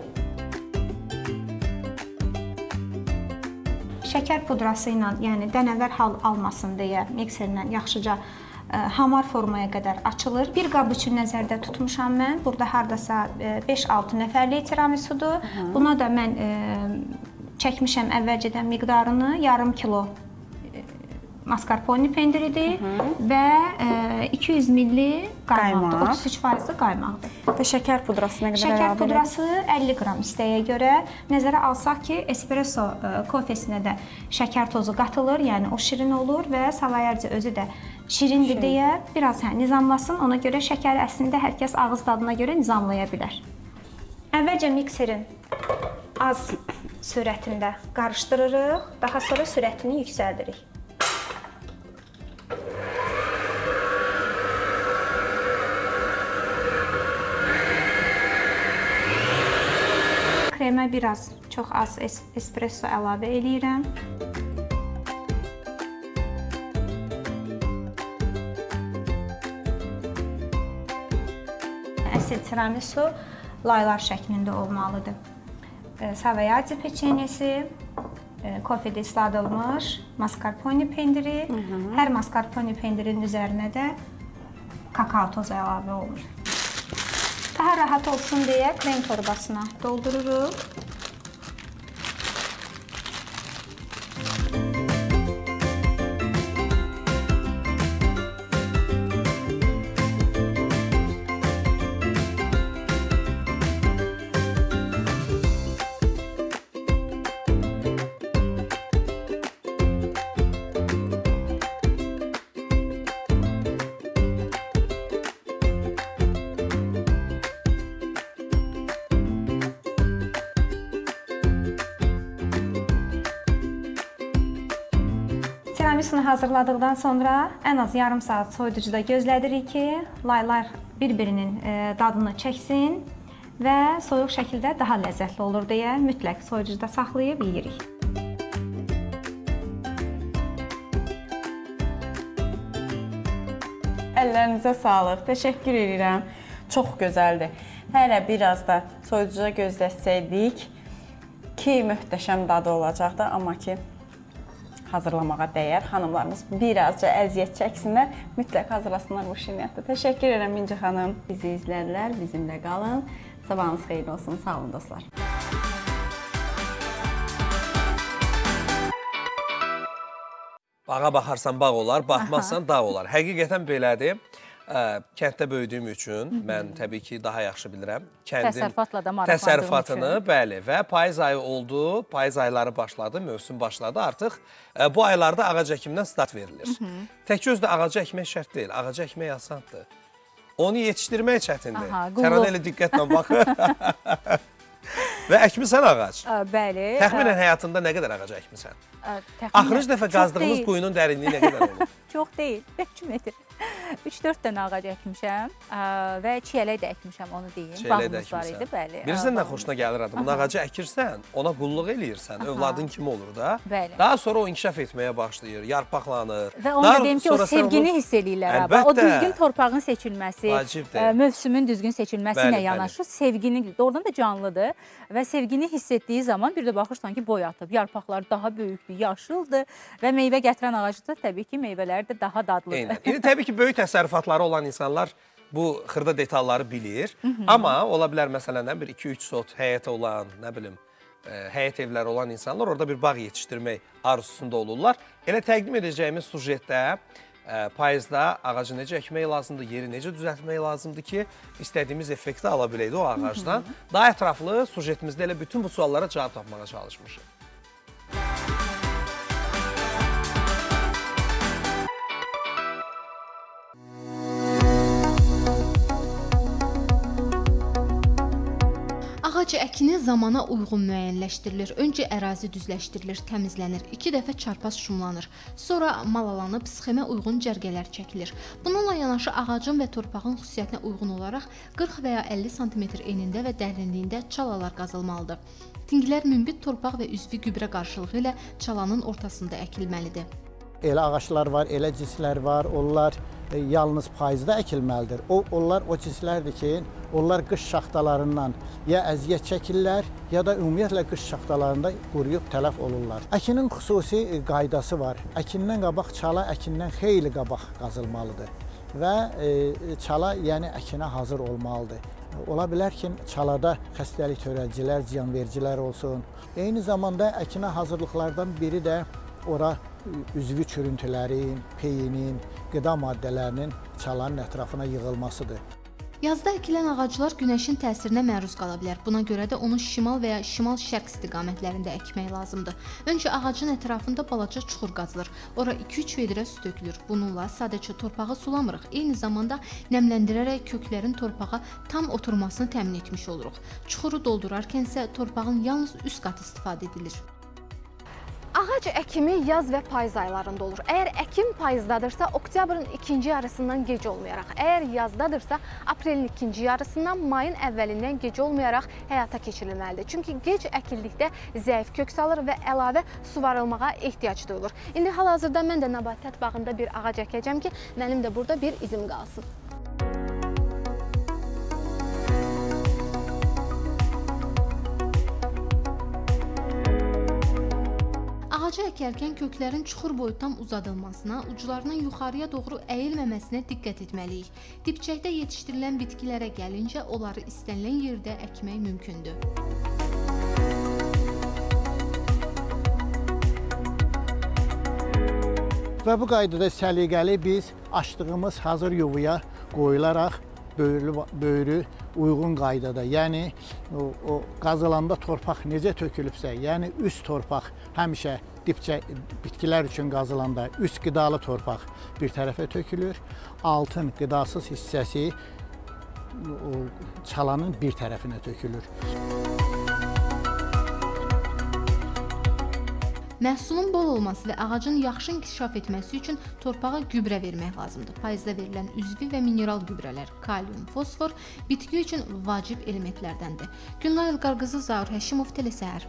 Şəkər pudrası ilə, yəni dənəvər hal almasın deyə mikserlə yaxşıca hamar formaya qədər açılır. Bir qab üçün nəzərdə tutmuşam mən. Burada hardasa beş altı nəfərlik tiramisudur. Buna da mən e, çəkmişəm əvvəlcədən miqdarını yarım kilo mascarpone pendiridir və e, iki yüz milli qaymaqdır. otuz üç faizli qaymaqdır. Və şəkər pudrası nə qədər əlavə? Şəkər pudrası əlli qram istəyə görə. Nəzərə alsaq ki, espresso e, kofesinə də şəkər tozu qatılır, yəni o şirin olur və Savoyardi özü də şirindir deyə biraz hə, nizamlasın. Ona görə şəkər əslində hər kəs ağız dadına görə nizamlaya bilər. Əvvəlcə mikserin az sürətində qarışdırırıq, daha sonra sürətini yüksəldirik. Kremə biraz çox az es espresso əlavə eləyirəm. Əsl tiramisu laylar şəklində olmalıdır. Savoyadi peçenyesi, kofede ısladılmış mascarpone pendiri, hər mascarpone pendirinin üzərinə də kakao tozu əlavə olur. Daha rahat olsun deyə krem torbasına doldururuq. Tiramisunu hazırladıqdan sonra ən az yarım saat soyuducuda gözlədirik ki, laylar bir-birinin dadını çəksin və soyuq şəkildə daha ləzzətli olur deyə mütləq soyuducuda saxlayıb yeyirik. Əllərinizə sağlıq. Təşəkkür edirəm. Çox gözəldir. Hələ biraz da soyuducuda gözləsəydik ki, möhtəşəm dadı olacaqdı, amma ki, hazırlamağa dəyər. Xanımlarımız birazca əziyyət çəksinlər, mütləq hazırlasınlar bu şirniyyatda. Təşəkkür edirəm Minci xanım. Bizi izlədilər, bizimlə qalın. Sabahınız xeyirli olsun, sağ olun dostlar. Bağa baxarsan bağ olar, baxmazsan dağ olar. Həqiqətən belədir. Kənddə böyüdüyüm üçün mən təbii ki, daha yaxşı bilirəm. Təsərrüfatla da maraqlandığım üçün. Təsərrüfatını, bəli, və payız ayı oldu, payız ayları başladı, mövsüm başladı. Artıq bu aylarda ağac əkimindən start verilir. Tək özdə ağacı əkmək şərt deyil, ağacı əkmək asandır. Onu yetişdirmək çətindir. Kənan elə diqqətlə baxır. Və əkmisən ağac. Bəli. Təxminən həyatında nə qədər ağac əkmisən? Axırıncı dəfə qazdığımız quyunun dərinliyi nə qədər olur? Çox deyil, beş metr. üç-dörd dənə ağac əkmişəm və çiyələk də əkmişəm, onu deyim. Bağımız var idi, bəli. Bilirsən nə xoşuna gəlir adamın? Ağacı əkirsən, ona qulluq eləyirsən, övladın kimi olur da. Bəli. Daha sonra o inkişaf etməyə başlayır, yarpaqlanır. Və onu da deyim ki, o sevgini hiss eləyirlər. O düzgün torpağın seçilməsi, mövsümün düzgün seçilməsi ilə yanaşı sevgini, doğrudan da canlıdır və sevgini hiss etdiyi zaman bir də baxırsan ki, boy atıb, yarpaqlar daha böyükdür, yaşıldır və meyvə gətirən ağacı da təbii ki, meyvələri də daha dadlıdır. İndi təbii ki, böyük təsərrüfatları olan insanlar bu xırda detalları bilir. Amma ola bilər, məsələn, bir iki üç sot həyəti olan, nə bilim, həyət evləri olan insanlar orada bir bağ yetişdirmək arzusunda olurlar. Elə təqdim edəcəyimiz sujetdə payızda ağacı necə əkmək lazımdır, yeri necə düzəltmək lazımdır ki, istədiyimiz effekti ala biləydi o ağacdan. Daha ətraflı sujetimizdə elə bütün bu suallara cavab tapmağa çalışmışıq. Ağac əkini zamana uyğun müəyyənləşdirilir. Öncə ərazi düzləşdirilir, təmizlənir, iki dəfə çarpaz şumlanır. Sonra malalanıb sxemə uyğun cərgələr çəkilir. Bununla yanaşı ağacın və torpağın xüsusiyyətinə uyğun olaraq qırx və ya əlli santimetr enində və dərinliyində çalalar qazılmalıdır. Tingilər münbit torpaq və üzvi gübrə qarşılığı ilə çalanın ortasında əkilməlidir. Elə ağaclar var, elə cinslər var, onlar e, yalnız payızda əkilməlidir. O, onlar o cinslərdir ki, onlar qış şaxtalarından ya əziyyət çəkirlər, ya da ümumiyyətlə qış şaxtalarında quruyub tələf olurlar. Əkinin xüsusi e, qaydası var. Əkindən qabaq çala əkindən xeyli qabaq qazılmalıdır və e, çala yəni əkinə hazır olmalıdır. Ola bilər ki, çalada xəstəlik törədicilər, ziyanvericilər olsun. Eyni zamanda əkinə hazırlıqlardan biri də ora üzvü çürüntülərin, peyinin, qida maddələrinin çalanın ətrafına yığılmasıdır. Yazda əkilən ağaclar günəşin təsirinə məruz qala bilər. Buna görə də onu şimal və ya şimal-şərq istiqamətlərində əkmək lazımdır. Öncə ağacın ətrafında balaca çuxur qazılır. Ora iki üç vedrə su tökülür. Bununla sadəcə torpağı sulamırıq. Eyni zamanda nəmləndirərək köklərin torpağa tam oturmasını təmin etmiş oluruq. Çuxuru doldurarkən isə torpağın yalnız üst qatı istifadə edilir. Ağac əkimi yaz və payız aylarında olur. Əgər əkim payızdadırsa, oktyabrın ikinci yarısından gec olmayaraq, əgər yazdadırsa, aprelin ikinci yarısından, mayın əvvəlindən gec olmayaraq həyata keçirilməlidir. Çünki gec əkildikdə zəif kök salır və əlavə suvarılmağa ehtiyac duyulur. İndi hal-hazırda mən də Nəbatət bağında bir ağac əkəcəm ki, mənim də burada bir izim qalsın. Ağacı əkərkən köklərin çuxur boyutdan uzadılmasına, uclarının yuxarıya doğru əyilməməsinə diqqət etməliyik. Dibçəkdə yetişdirilən bitkilərə gəlincə, onları istənilən yerdə əkmək mümkündür. Və bu qaydada səliqəli biz açdığımız hazır yuvaya qoyularaq böyrü, böyrü uyğun qaydada, yəni o, o qazılanda torpaq necə tökülübsə, yəni üst torpaq həmişə dibçə bitkilər üçün qazılanda üst qidalı torpaq bir tərəfə tökülür, altın qidasız hissəsi o, çalanın bir tərəfinə tökülür. Məhsulun bol olması və ağacın yaxşı inkişaf etməsi üçün torpağa gübrə vermək lazımdır. Payızda verilən üzvi və mineral gübrələr, kalium, fosfor bitki üçün vacib elementlərdəndir. Gülnar İlqar qızı, Zaur Həşimov, Telesəhər.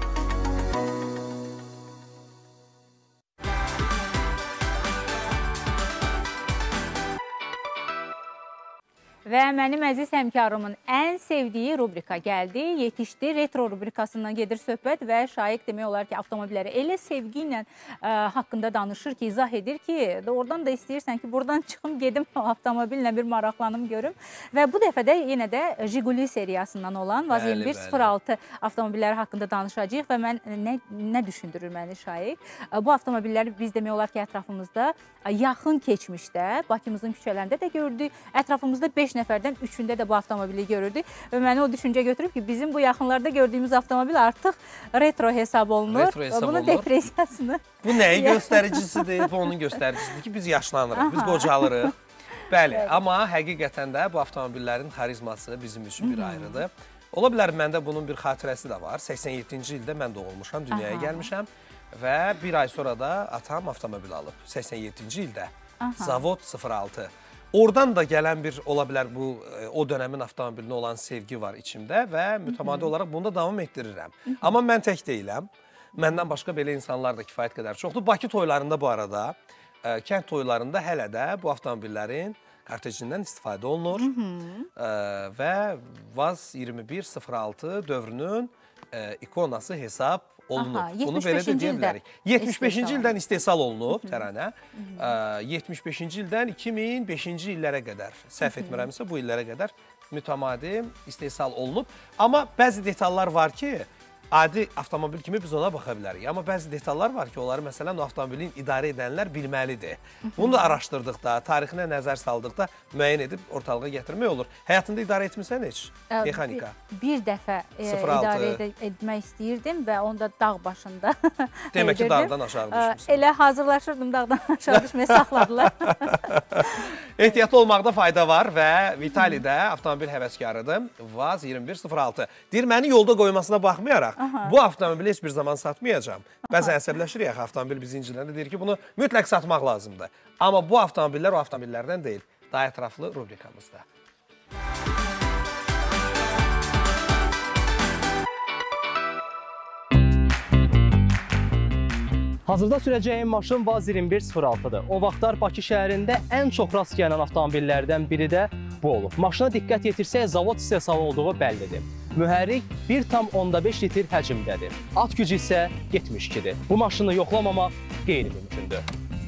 Və mənim əziz həmkarımın ən sevdiyi rubrika gəldi, yetişdi. Retro rubrikasından gedir söhbət və Şaiq demək olar ki, avtomobilləri elə sevgi ilə ə, haqqında danışır ki, izah edir ki, oradan da istəyirsən ki, buradan çıxım, gedim avtomobillə bir maraqlanım görüm. Və bu dəfə də yenə də Jiguli seriyasından olan Vaz iyirmi bir sıfır altı avtomobilləri haqqında danışacağıq və mən nə, nə düşündürür məni Şaiq? Bu avtomobilləri biz demək olar ki, ətrafımızda yaxın keçmişdə, Bakımızın küçələrində də gördük. Ətrafımızda beş nəfərdən üçündə də bu avtomobili görürdük və məni o düşüncə götürüb ki, bizim bu yaxınlarda gördüyümüz avtomobil artıq retro hesab olunur. Retro hesab Bunun olunur. depressiyasını. Bu nəyin göstəricisidir? Bu onun göstəricisidir ki, biz yaşlanırıq, biz qocalırıq. Bəli, amma həqiqətən də bu avtomobillərin xarizması bizim üçün bir ayrıdır. Ola bilər məndə bunun bir xatirəsi də var. səksən yeddinci ildə mən doğulmuşam, dünyaya gəlmişəm və bir ay sonra da atam avtomobil alıb. səksən yeddinci ildə. Zavod sıfır altı. Oradan da gələn bir, ola bilər bu, o dönəmin avtomobilinə olan sevgi var içimdə və mütəmadi olaraq bunu da davam etdirirəm. Amma mən tək deyiləm. Məndən başqa belə insanlar da kifayət qədər çoxdur. Bakı toylarında bu arada, kənd toylarında hələ də bu avtomobillərin kortejindən istifadə olunur və Vaz iyirmi bir sıfır altı dövrünün ikonası hesab olunub. Bunu belə də deyə bilərik. yetmiş beşinci ildən istehsal olunub tərənə. yetmiş beşinci ildən iki min beşinci illərə qədər, səhv etmirəmsə bu illərə qədər mütəmadi istehsal olunub. Amma bəzi detallar var ki, adi avtomobil kimi biz ona baxa bilərik. Amma bəzi detallar var ki, onları məsələn o avtomobilin idarə edənlər bilməlidir. Bunu da araşdırdıqda, tarixinə nəzər saldıqda müəyyən edib ortalığa gətirmək olur. Həyatında idarə etmirsən heç? Mexanika. Bir, bir dəfə e, idarə ed etmək istəyirdim və onda dağ başında Demək ki, dağdan aşağı düşmüsən. Elə hazırlaşırdım, dağdan aşağı düşməyə saxladılar. Ehtiyatlı olmaqda fayda var və Vitali də avtomobil həvəskarıdır. Vaz iyirmi bir sıfır altı. Deyir, məni yolda qoymasına baxmayaraq, Aha. bu avtomobili heç bir zaman satmayacağım. Bəzən əsəbləşirik axı, avtomobil bizi inciləndə deyir ki, bunu mütləq satmaq lazımdır. Amma bu avtomobillər o avtomobillərdən deyil. Daha ətraflı rubrikamızda. Hazırda sürəcəyim maşın Vaz iyirmi bir sıfır altıdır. O vaxtlar Bakı şəhərində ən çox rast gələn avtomobillərdən biri də bu olub. Maşına diqqət yetirsək, zavod istehsalı olduğu bəllidir. Mühərrik bir tam onda beş litr həcmdədir. At gücü isə yetmiş ikidir. Bu maşını yoxlamamaq qeyri-mümkündür.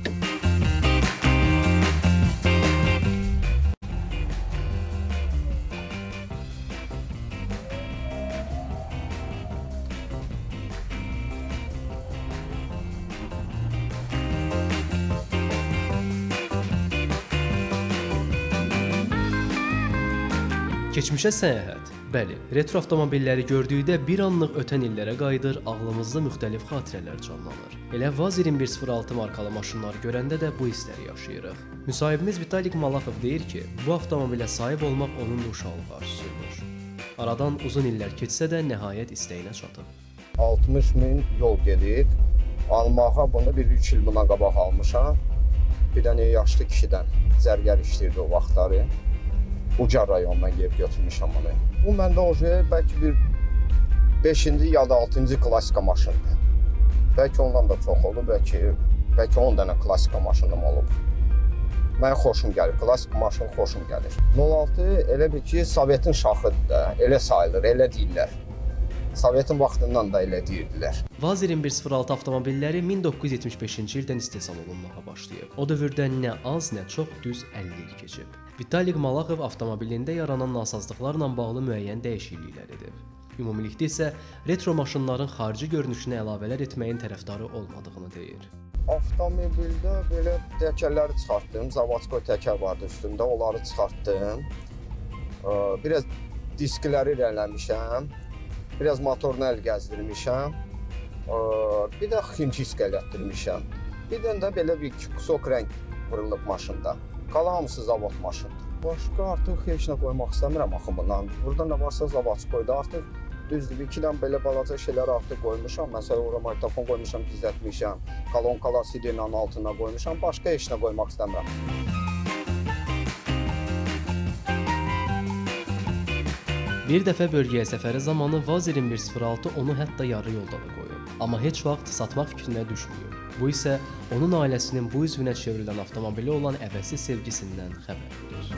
Keçmişə səyahət. Bəli, retro avtomobilləri gördükdə bir anlıq ötən illərə qayıdır, ağlımızda müxtəlif xatirələr canlanır. Elə Vaz iyirmi bir sıfır altı markalı maşınları görəndə də bu hissləri yaşayırıq. Müsahibimiz Vitalik Malakov deyir ki, bu avtomobilə sahib olmaq onun uşaqlıq arzusuymuş. Aradan uzun illər keçsə də nəhayət istəyinə çatıb. altmış min yol gedib, almağa bunu bir üç il buna qabaq almışam. Bir dənə yaşlı kişidən zərgər işləyirdi o vaxtları. Ucar rayonundan gelib götürmüşəm onu. Bu məndə oje bəlkə bir beşinci ya da altıncı klassika maşındır. Bəlkə ondan da çox oldu, bəlkə, bəlkə on dənə klassika maşınım olub. Mənə xoşum gəlir, klassik maşın xoşum gəlir. nol altı elə bir ki, Sovetin şaxıdır da, elə sayılır, elə deyirlər. Sovetin vaxtından da elə deyirdilər. Vaz iyirmi bir sıfır altı avtomobilləri min doqquz yüz yetmiş beşinci ildən istehsal olunmağa başlayıb. O dövrdə nə az, nə çox düz əlli il keçib. Vitalik Malaxov avtomobilində yaranan nasazlıqlarla bağlı müəyyən dəyişikliklər edib. Ümumilikdə isə retro maşınların xarici görünüşünə əlavələr etməyin tərəfdarı olmadığını deyir. Avtomobildə belə təkərləri çıxartdım. Zavodskoy təkər vardı üstündə, onları çıxartdım. Biraz diskləri irəliləmişəm. Biraz motorunu əl gəzdirmişəm. Bir də ximçisk elətdirmişəm. Bir də də belə bir kusok rəng vurulub maşında. Qalan hamısı zavod maşındır. Başqa artıq heç nə qoymaq istəmirəm axı bundan. Burada nə varsa zavodskoyda artıq düzdür. Bir iki dənə belə balaca şeylər artıq qoymuşam. Məsələn, ora magnitofon qoymuşam, gizlətmişəm. Kolonkalar sirenanın altına qoymuşam. Başqa heç nə qoymaq istəmirəm. Bir dəfə bölgəyə səfəri zamanı Vaz iyirmi bir sıfır altı onu hətta yarı yolda da qoyub. Amma heç vaxt satmaq fikrinə düşməyib. Bu isə onun ailəsinin bu üzvünə çevrilən avtomobili olan əvəzsiz sevgisindən xəbər verir.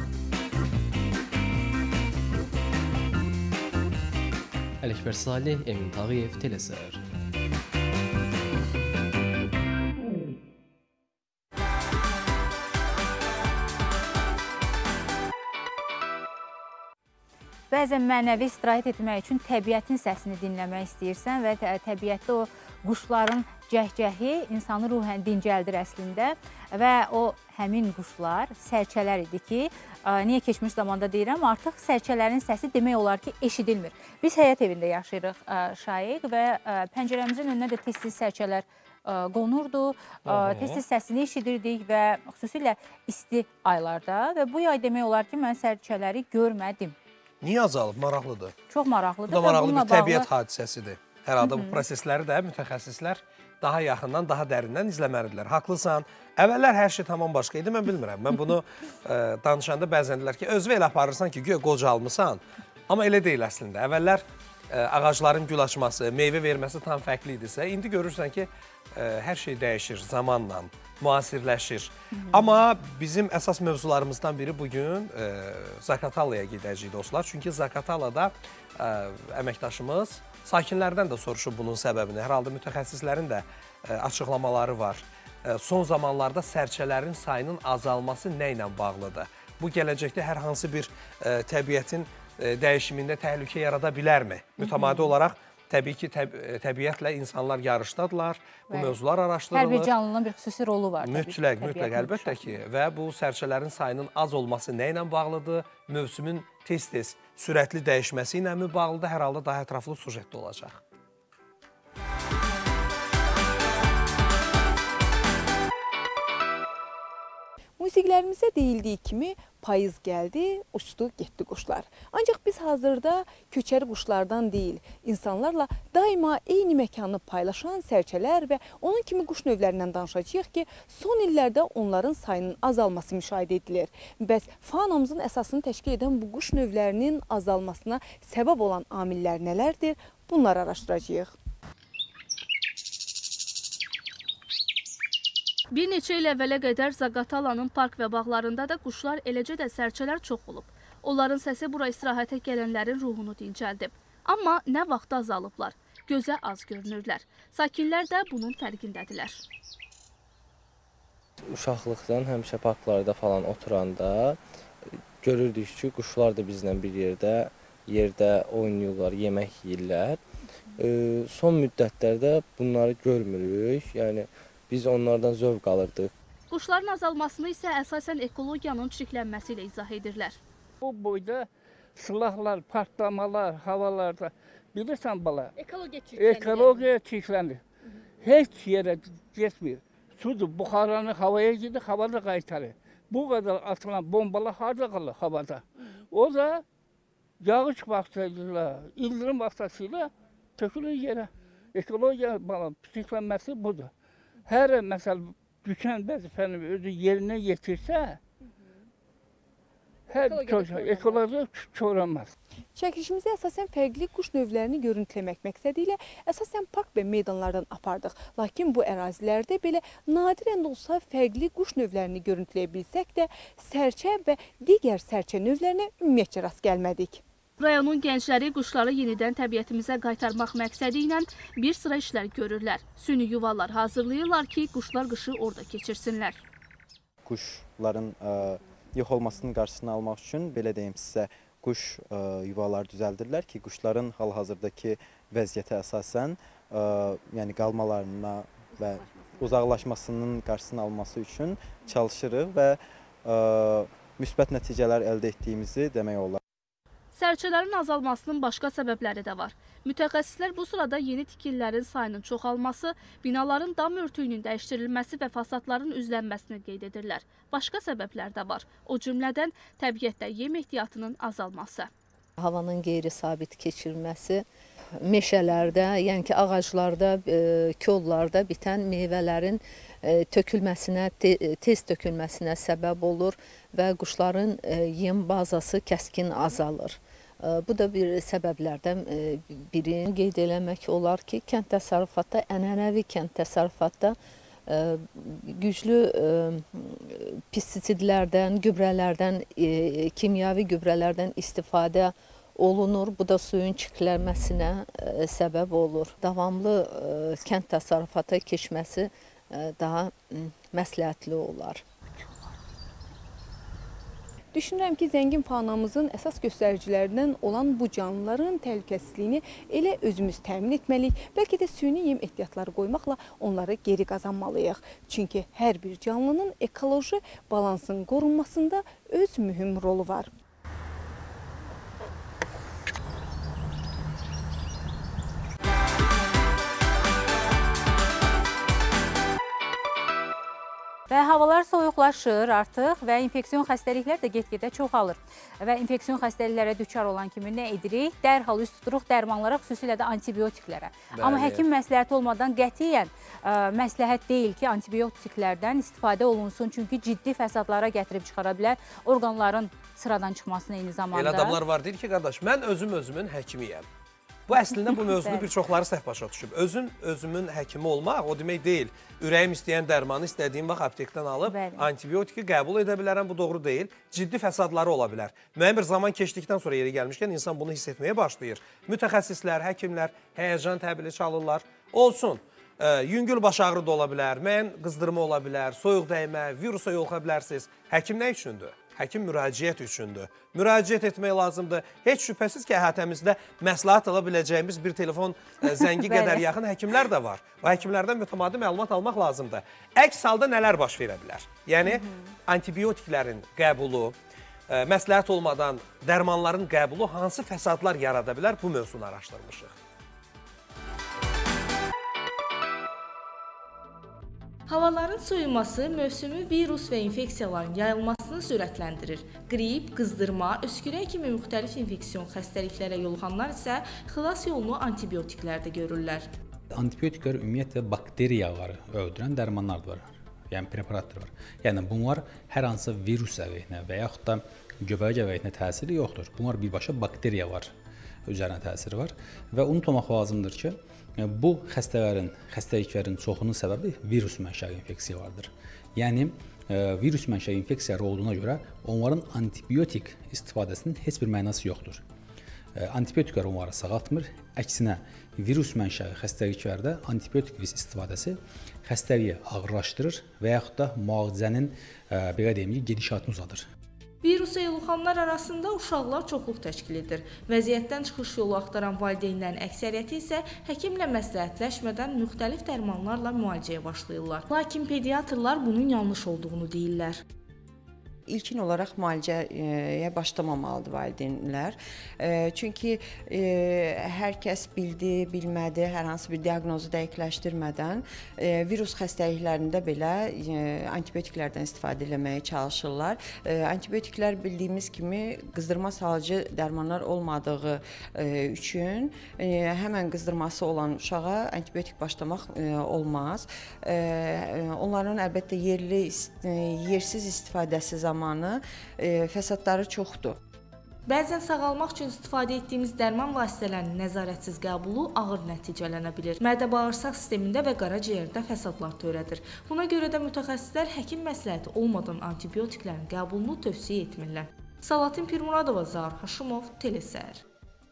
Ələkbər Salih, Emin Tağıyev, Telesər. Bəzən mənəvi istirahət etmək üçün təbiətin səsini dinləmək istəyirsən və təbiətdə o quşların cəhcəhi insanı ruhən dincəldir əslində və o həmin quşlar sərçələr idi ki, niyə keçmiş zamanda deyirəm, artıq sərçələrin səsi demək olar ki, eşidilmir. Biz həyət evində yaşayırıq Şaiq və pəncərəmizin önünə də tez-tez sərçələr qonurdu, tez-tez səsini eşidirdik və xüsusilə isti aylarda və bu yay demək olar ki, mən sərçələri görmədim. Niyə azalıb? Maraqlıdır. Çox maraqlıdır. Bu da maraqlı bir təbiət hadisəsidir. Hər halda bu prosesləri də mütəxəssislər daha yaxından, daha dərindən izləməlidirlər. Haqlısan. Əvvəllər hər şey tamam başqa idi, mən bilmirəm. Mən bunu e, danışanda bəzən deyirlər ki, özünü elə aparırsan ki, güya qocalmısan. Amma elə deyil əslində. Əvvəllər e, ağacların gül açması, meyvə verməsi tam fərqli idisə, indi görürsən ki, e, hər şey dəyişir zamanla, müasirləşir. Amma bizim əsas mövzularımızdan biri bugün e, Zaqatalaya gedəcəyik dostlar. Çünki Zaqatalada e, əməkdaşımız sakinlərdən də soruşub bunun səbəbini. Hər halda mütəxəssislərin də e, açıqlamaları var. E, son zamanlarda sərçələrin sayının azalması nə ilə bağlıdır? Bu gələcəkdə hər hansı bir e, təbiətin e, dəyişimində təhlükə yarada bilərmi? Mütəmadi olaraq təbii ki, təb təbiətlə insanlar yarışdadılar, bu Bəli. mövzular araşdırılır. Hər bir canlının bir xüsusi rolu var. Mütləq, mütləq, əlbəttə ki. Və bu sərçələrin sayının az olması nə ilə bağlıdır? Mövsümün tez-tez sürətli dəyişməsi ilə mi bağlıdır? Hər halda daha ətraflı sujetdə olacaq. Musiqilərimizdə deyildiyi kimi payız gəldi, uçdu, getdi quşlar. Ancaq biz hazırda köçəri quşlardan deyil, insanlarla daima eyni məkanı paylaşan sərçələr və onun kimi quş növlərindən danışacağıq ki, son illərdə onların sayının azalması müşahidə edilir. Bəs faunamızın əsasını təşkil edən bu quş növlərinin azalmasına səbəb olan amillər nələrdir? Bunları araşdıracağıq. Bir neçə il əvvələ qədər Zaqatalanın park və bağlarında da quşlar, eləcə də sərçələr çox olub. Onların səsi bura istirahətə gələnlərin ruhunu dincəldib. Amma nə vaxt azalıblar, gözə az görünürlər. Sakinlər də bunun fərqindədirlər. Uşaqlıqdan həmişə parklarda falan oturanda görürdük ki, quşlar da bizlə bir yerdə, yerdə oynayırlar, yemək yeyirlər. Son müddətlərdə bunları görmürük, yəni biz onlardan zövq alırdıq. Quşların azalmasını isə əsasən ekologiyanın çirklənməsi ilə izah edirlər. Bu boyda silahlar, partlamalar, havalarda bilirsən bala, ekologiya çirklənir. Heç yerə getmir. Sudur, buxaranı havaya gidir, havada qaytarır. Bu qədər atılan bombalar harada qalır havada. O da yağış vaxtıyla, ildırım vaxtıyla tökülür yerə. Ekologiya çirklənməsi budur. Hər məsəl düşən vəzifəni özü yerinə yetirsə, hər ekologiya çoğranmaz. Çəkilişimizdə əsasən fərqli quş növlərini görüntüləmək məqsədi ilə əsasən park və meydanlardan apardıq. Lakin bu ərazilərdə belə nadirən də olsa fərqli quş növlərini görüntüləyə bilsək də, sərçə və digər sərçə növlərinə ümumiyyətcə rast gəlmədik. Rayonun gəncləri quşları yenidən təbiətimizə qaytarmaq məqsədi ilə bir sıra işlər görürlər. Süni yuvalar hazırlayırlar ki, quşlar qışı orada keçirsinlər. Quşların ə, yox olmasının qarşısını almaq üçün, belə deyim sizə, quş ə, yuvaları düzəldirlər ki, quşların hal-hazırdakı vəziyyətə əsasən, ə, yəni qalmalarına və uzaqlaşmasının qarşısını alması üçün çalışırıq və ə, müsbət nəticələr əldə etdiyimizi demək olar. Sərçələrin azalmasının başqa səbəbləri də var. Mütəxəssislər bu sırada yeni tikililərin sayının çoxalması, binaların dam örtüyünün dəyişdirilməsi və fasadların üzlənməsini qeyd edirlər. Başqa səbəblər də var. O cümlədən təbiətdə yem ehtiyatının azalması. Havanın qeyri-sabit keçirilməsi, meşələrdə, yəni ki, ağaclarda, kollarda bitən meyvələrin tökülməsinə, tez tökülməsinə səbəb olur və quşların yem bazası kəskin azalır. Bu da bir səbəblərdən birini qeyd eləmək olar ki, kənd təsərrüfatda, ənənəvi kənd təsərrüfatda güclü pestisidlərdən, gübrələrdən, kimyəvi gübrələrdən istifadə olunur. Bu da suyun çirklənməsinə səbəb olur. Davamlı kənd təsərrüfata keçməsi daha məsləhətli olar. Düşünürəm ki, zəngin faunamızın əsas göstəricilərindən olan bu canlıların təhlükəsizliyini elə özümüz təmin etməliyik. Bəlkə də süni yem ehtiyatları qoymaqla onları geri qazanmalıyıq. Çünki hər bir canlının ekoloji balansın qorunmasında öz mühüm rolu var. Və havalar soyuqlaşır artıq və infeksiyon xəstəliklər də get-gedə çoxalır. Və infeksiyon xəstəliklərə düçar olan kimi nə edirik? Dərhal üst tuturuq dərmanlara, xüsusilə də antibiotiklərə. Bəli. Amma həkim məsləhəti olmadan qətiyyən ə, məsləhət deyil ki, antibiotiklərdən istifadə olunsun. Çünki ciddi fəsadlara gətirib çıxara bilər. Orqanların sıradan çıxmasına eyni zamanda. Elə adamlar var, deyir ki, qardaş, mən özüm özümün həkimiyəm. Bu əslində bu mövzunu bir çoxları səhv başa düşüb. Özün özümün həkimi olmaq o demək deyil. Ürəyim istəyən dərmanı istədiyim vaxt aptekdən alıb Bəli. antibiotiki qəbul edə bilərəm. Bu doğru deyil. Ciddi fəsadları ola bilər. Müəyyən bir zaman keçdikdən sonra yeri gəlmişkən insan bunu hiss etməyə başlayır. Mütəxəssislər, həkimlər həyəcan təbili çalırlar. Olsun. Yüngül baş ağrı da ola bilər, müəyyən qızdırma ola bilər, soyuq dəymə, virusa yoluxa bilərsiniz. Həkim nə üçündür? Həkim müraciət üçündür. Müraciət etmək lazımdır. Heç şübhəsiz ki, əhatəmizdə məsləhət ala biləcəyimiz bir telefon zəngi qədər yaxın həkimlər də var. O həkimlərdən mütəmadi məlumat almaq lazımdır. Əks halda nələr baş verə bilər? Yəni, antibiotiklərin qəbulu, məsləhət olmadan dərmanların qəbulu hansı fəsadlar yarada bilər? Bu mövzunu araşdırmışıq. Havaların soyuması mövsümi virus və infeksiyaların yayılmasını sürətləndirir. Qrip, qızdırma, öskürək kimi müxtəlif infeksiyon xəstəliklərə yoluxanlar isə xilas yolunu antibiotiklərdə görürlər. Antibiotiklər ümumiyyətlə bakteriyaları öldürən dərmanlar var, yəni preparatlar var. Yəni bunlar hər hansı virus əvəzinə və yaxud da göbələk əvəzinə təsiri yoxdur. Bunlar birbaşa bakteriyalar üzərinə təsiri var və unutmamaq lazımdır ki, bu xəstələrin, xəstəliklərin çoxunun səbəbi virus mənşəli infeksiyalardır. Yəni, virus mənşəli infeksiyaları olduğuna görə onların antibiotik istifadəsinin heç bir mənası yoxdur. Antibiotiklər onları sağaltmır, əksinə virus mənşəli xəstəliklərdə antibiotik istifadəsi xəstəliyi ağırlaşdırır və yaxud da müalicənin, belə deyim ki, gedişatını uzadır. Virusa yoluxanlar arasında uşaqlar çoxluq təşkil edir. Vəziyyətdən çıxış yolu axtaran valideynlərin əksəriyyəti isə həkimlə məsləhətləşmədən müxtəlif dərmanlarla müalicəyə başlayırlar. Lakin pediatrlar bunun yanlış olduğunu deyirlər. İlkin olaraq müalicəyə başlamamalıdır valideynlər. Çünki hər kəs bildi, bilmədi, hər hansı bir diaqnozu dəqiqləşdirmədən virus xəstəliklərində belə antibiotiklərdən istifadə etməyə çalışırlar. Antibiotiklər bildiyimiz kimi qızdırma salıcı dərmanlar olmadığı üçün həmən qızdırması olan uşağa antibiotik başlamaq olmaz. Onların əlbəttə yerli, yersiz istifadəsi zamanı zamanı e, fəsadları çoxdur. Bəzən sağalmaq üçün istifadə etdiyimiz dərman vasitələrinin nəzarətsiz qəbulu ağır nəticələnə bilir. Mədə-bağırsaq sistemində və qaraciyərdə fəsadlar törədir. Buna görə də mütəxəssislər həkim məsləhəti olmadan antibiotiklərin qəbulunu tövsiyə etmirlər. Salatin Pirmuradova, Zahar Haşimov, Telesəhər.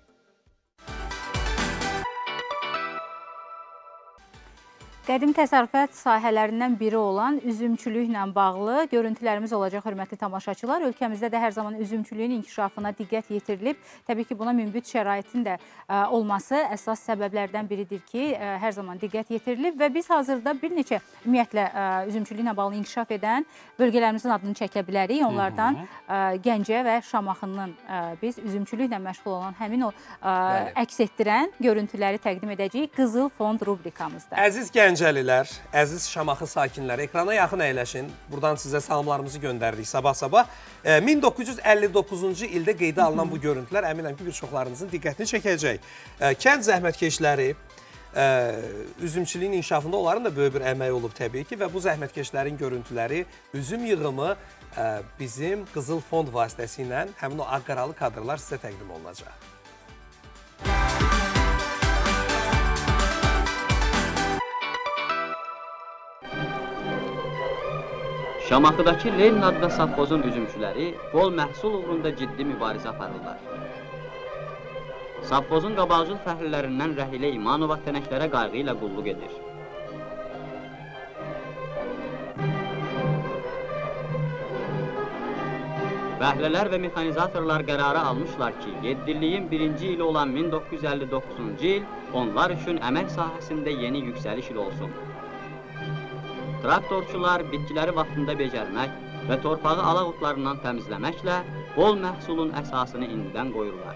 Qədim təsərrüfat sahələrindən biri olan üzümçülüklə bağlı görüntülərimiz olacaq, hörmətli tamaşaçılar. Ölkəmizdə də hər zaman üzümçülüyün inkişafına diqqət yetirilib. Təbii ki, buna münbit şəraitin də ə, olması əsas səbəblərdən biridir ki, ə, hər zaman diqqət yetirilib və biz hazırda bir neçə ümumiyyətlə ə, üzümçülüklə bağlı inkişaf edən bölgələrimizin adını çəkə bilərik. Onlardan ə, Gəncə və Şamaxının ə, biz üzümçülüklə məşğul olan həmin o ə, əks etdirən görüntüləri təqdim edəcəyik Qızıl Fond rubrikamızda. Əziz Gəncə Gəncəlilər, əziz Şamaxı sakinləri, ekrana yaxın əyləşin. Buradan sizə salamlarımızı göndəririk sabah-sabah. min doqquz yüz əlli doqquzuncu ildə qeydə alınan bu görüntülər əminəm ki, bir çoxlarınızın diqqətini çəkəcək. Kənd zəhmətkeşləri, üzümçiliyin inkişafında onların da böyük bir əməyi olub təbii ki və bu zəhmətkeşlərin görüntüləri, üzüm yığımı bizim Qızıl Fond vasitəsilə həmin o ağqaralı kadrlar sizə təqdim olunacaq. Şamaxıdakı Lenin adlı savxozun üzümçüləri bol məhsul uğrunda ciddi mübarizə aparırlar. Savxozun qabaqcıl fəhlilərindən Rəhilə İmanova tənəklərə qayğı ilə qulluq edir. Fəhlələr və mexanizatorlar qərarı almışlar ki, yeddiliyin birinci ili olan min doqquz yüz əlli doqquzuncu il onlar üçün əmək sahəsində yeni yüksəliş ili olsun. Traktorçular bitkiləri vaxtında becərmək və torpağı alaq otlarından təmizləməklə bol məhsulun əsasını indidən qoyurlar.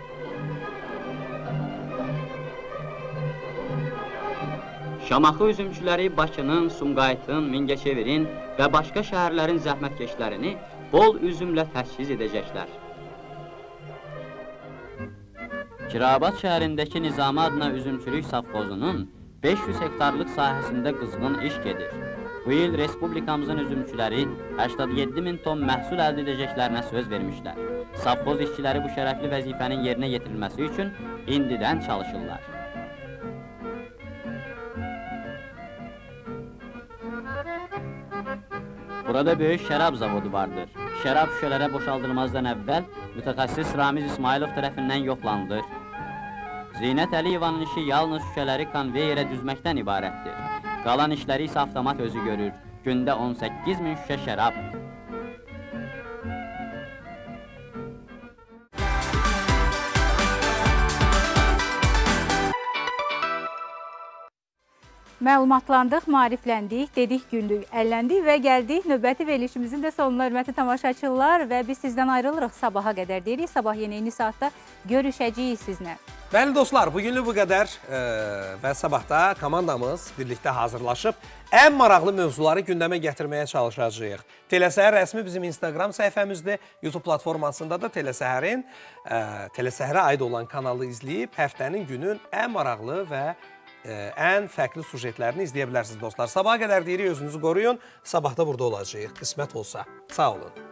Şamaxı üzümçüləri Bakının, Sumqayıtın, Mingəçevirin və başqa şəhərlərin zəhmətkeşlərini bol üzümlə təchiz edəcəklər. Kirabat şəhərindəki Nizami adına üzümçülük savxozunun beş yüz hektarlıq sahəsində qızğın iş gedir. Bu il Respublikamızın üzümçüləri səksən yeddi min ton məhsul əldə edəcəklərinə söz vermişlər. Savxoz işçiləri bu şərəfli vəzifənin yerinə yetirilməsi üçün indidən çalışırlar. Burada böyük şərab zavodu vardır. Şərab şüşələrə boşaldılmazdan əvvəl mütəxəssis Ramiz İsmailov tərəfindən yoxlanılır. Zeynət Əliyevanın işi yalnız şüşələri konveyerə düzməkdən ibarətdir. Qalan işləri isə avtomat özü görür. Gündə on səkkiz min şüşə şərab. Məlumatlandıq, maarifləndik, dedik gündük, əlləndik və gəldik növbəti verilişimizin də sonuna, hörmətli tamaşaçılar və biz sizdən ayrılırıq sabaha qədər deyirik. Sabah yeni eyni saatda görüşəcəyik sizinlə. Bəli dostlar, bugünlük bu qədər e, və sabahda komandamız birlikdə hazırlaşıb ən maraqlı mövzuları gündəmə gətirməyə çalışacağıq. Telesəhər rəsmi bizim Instagram səhifəmizdir. YouTube platformasında da Telesəhərin, e, Telesəhərə aid olan kanalı izləyib həftənin günün ən maraqlı və e, ən fərqli sujetlərini izləyə bilərsiniz dostlar. Sabaha qədər deyirik, özünüzü qoruyun. Sabahda burada olacağıq, qismət olsa. Sağ olun.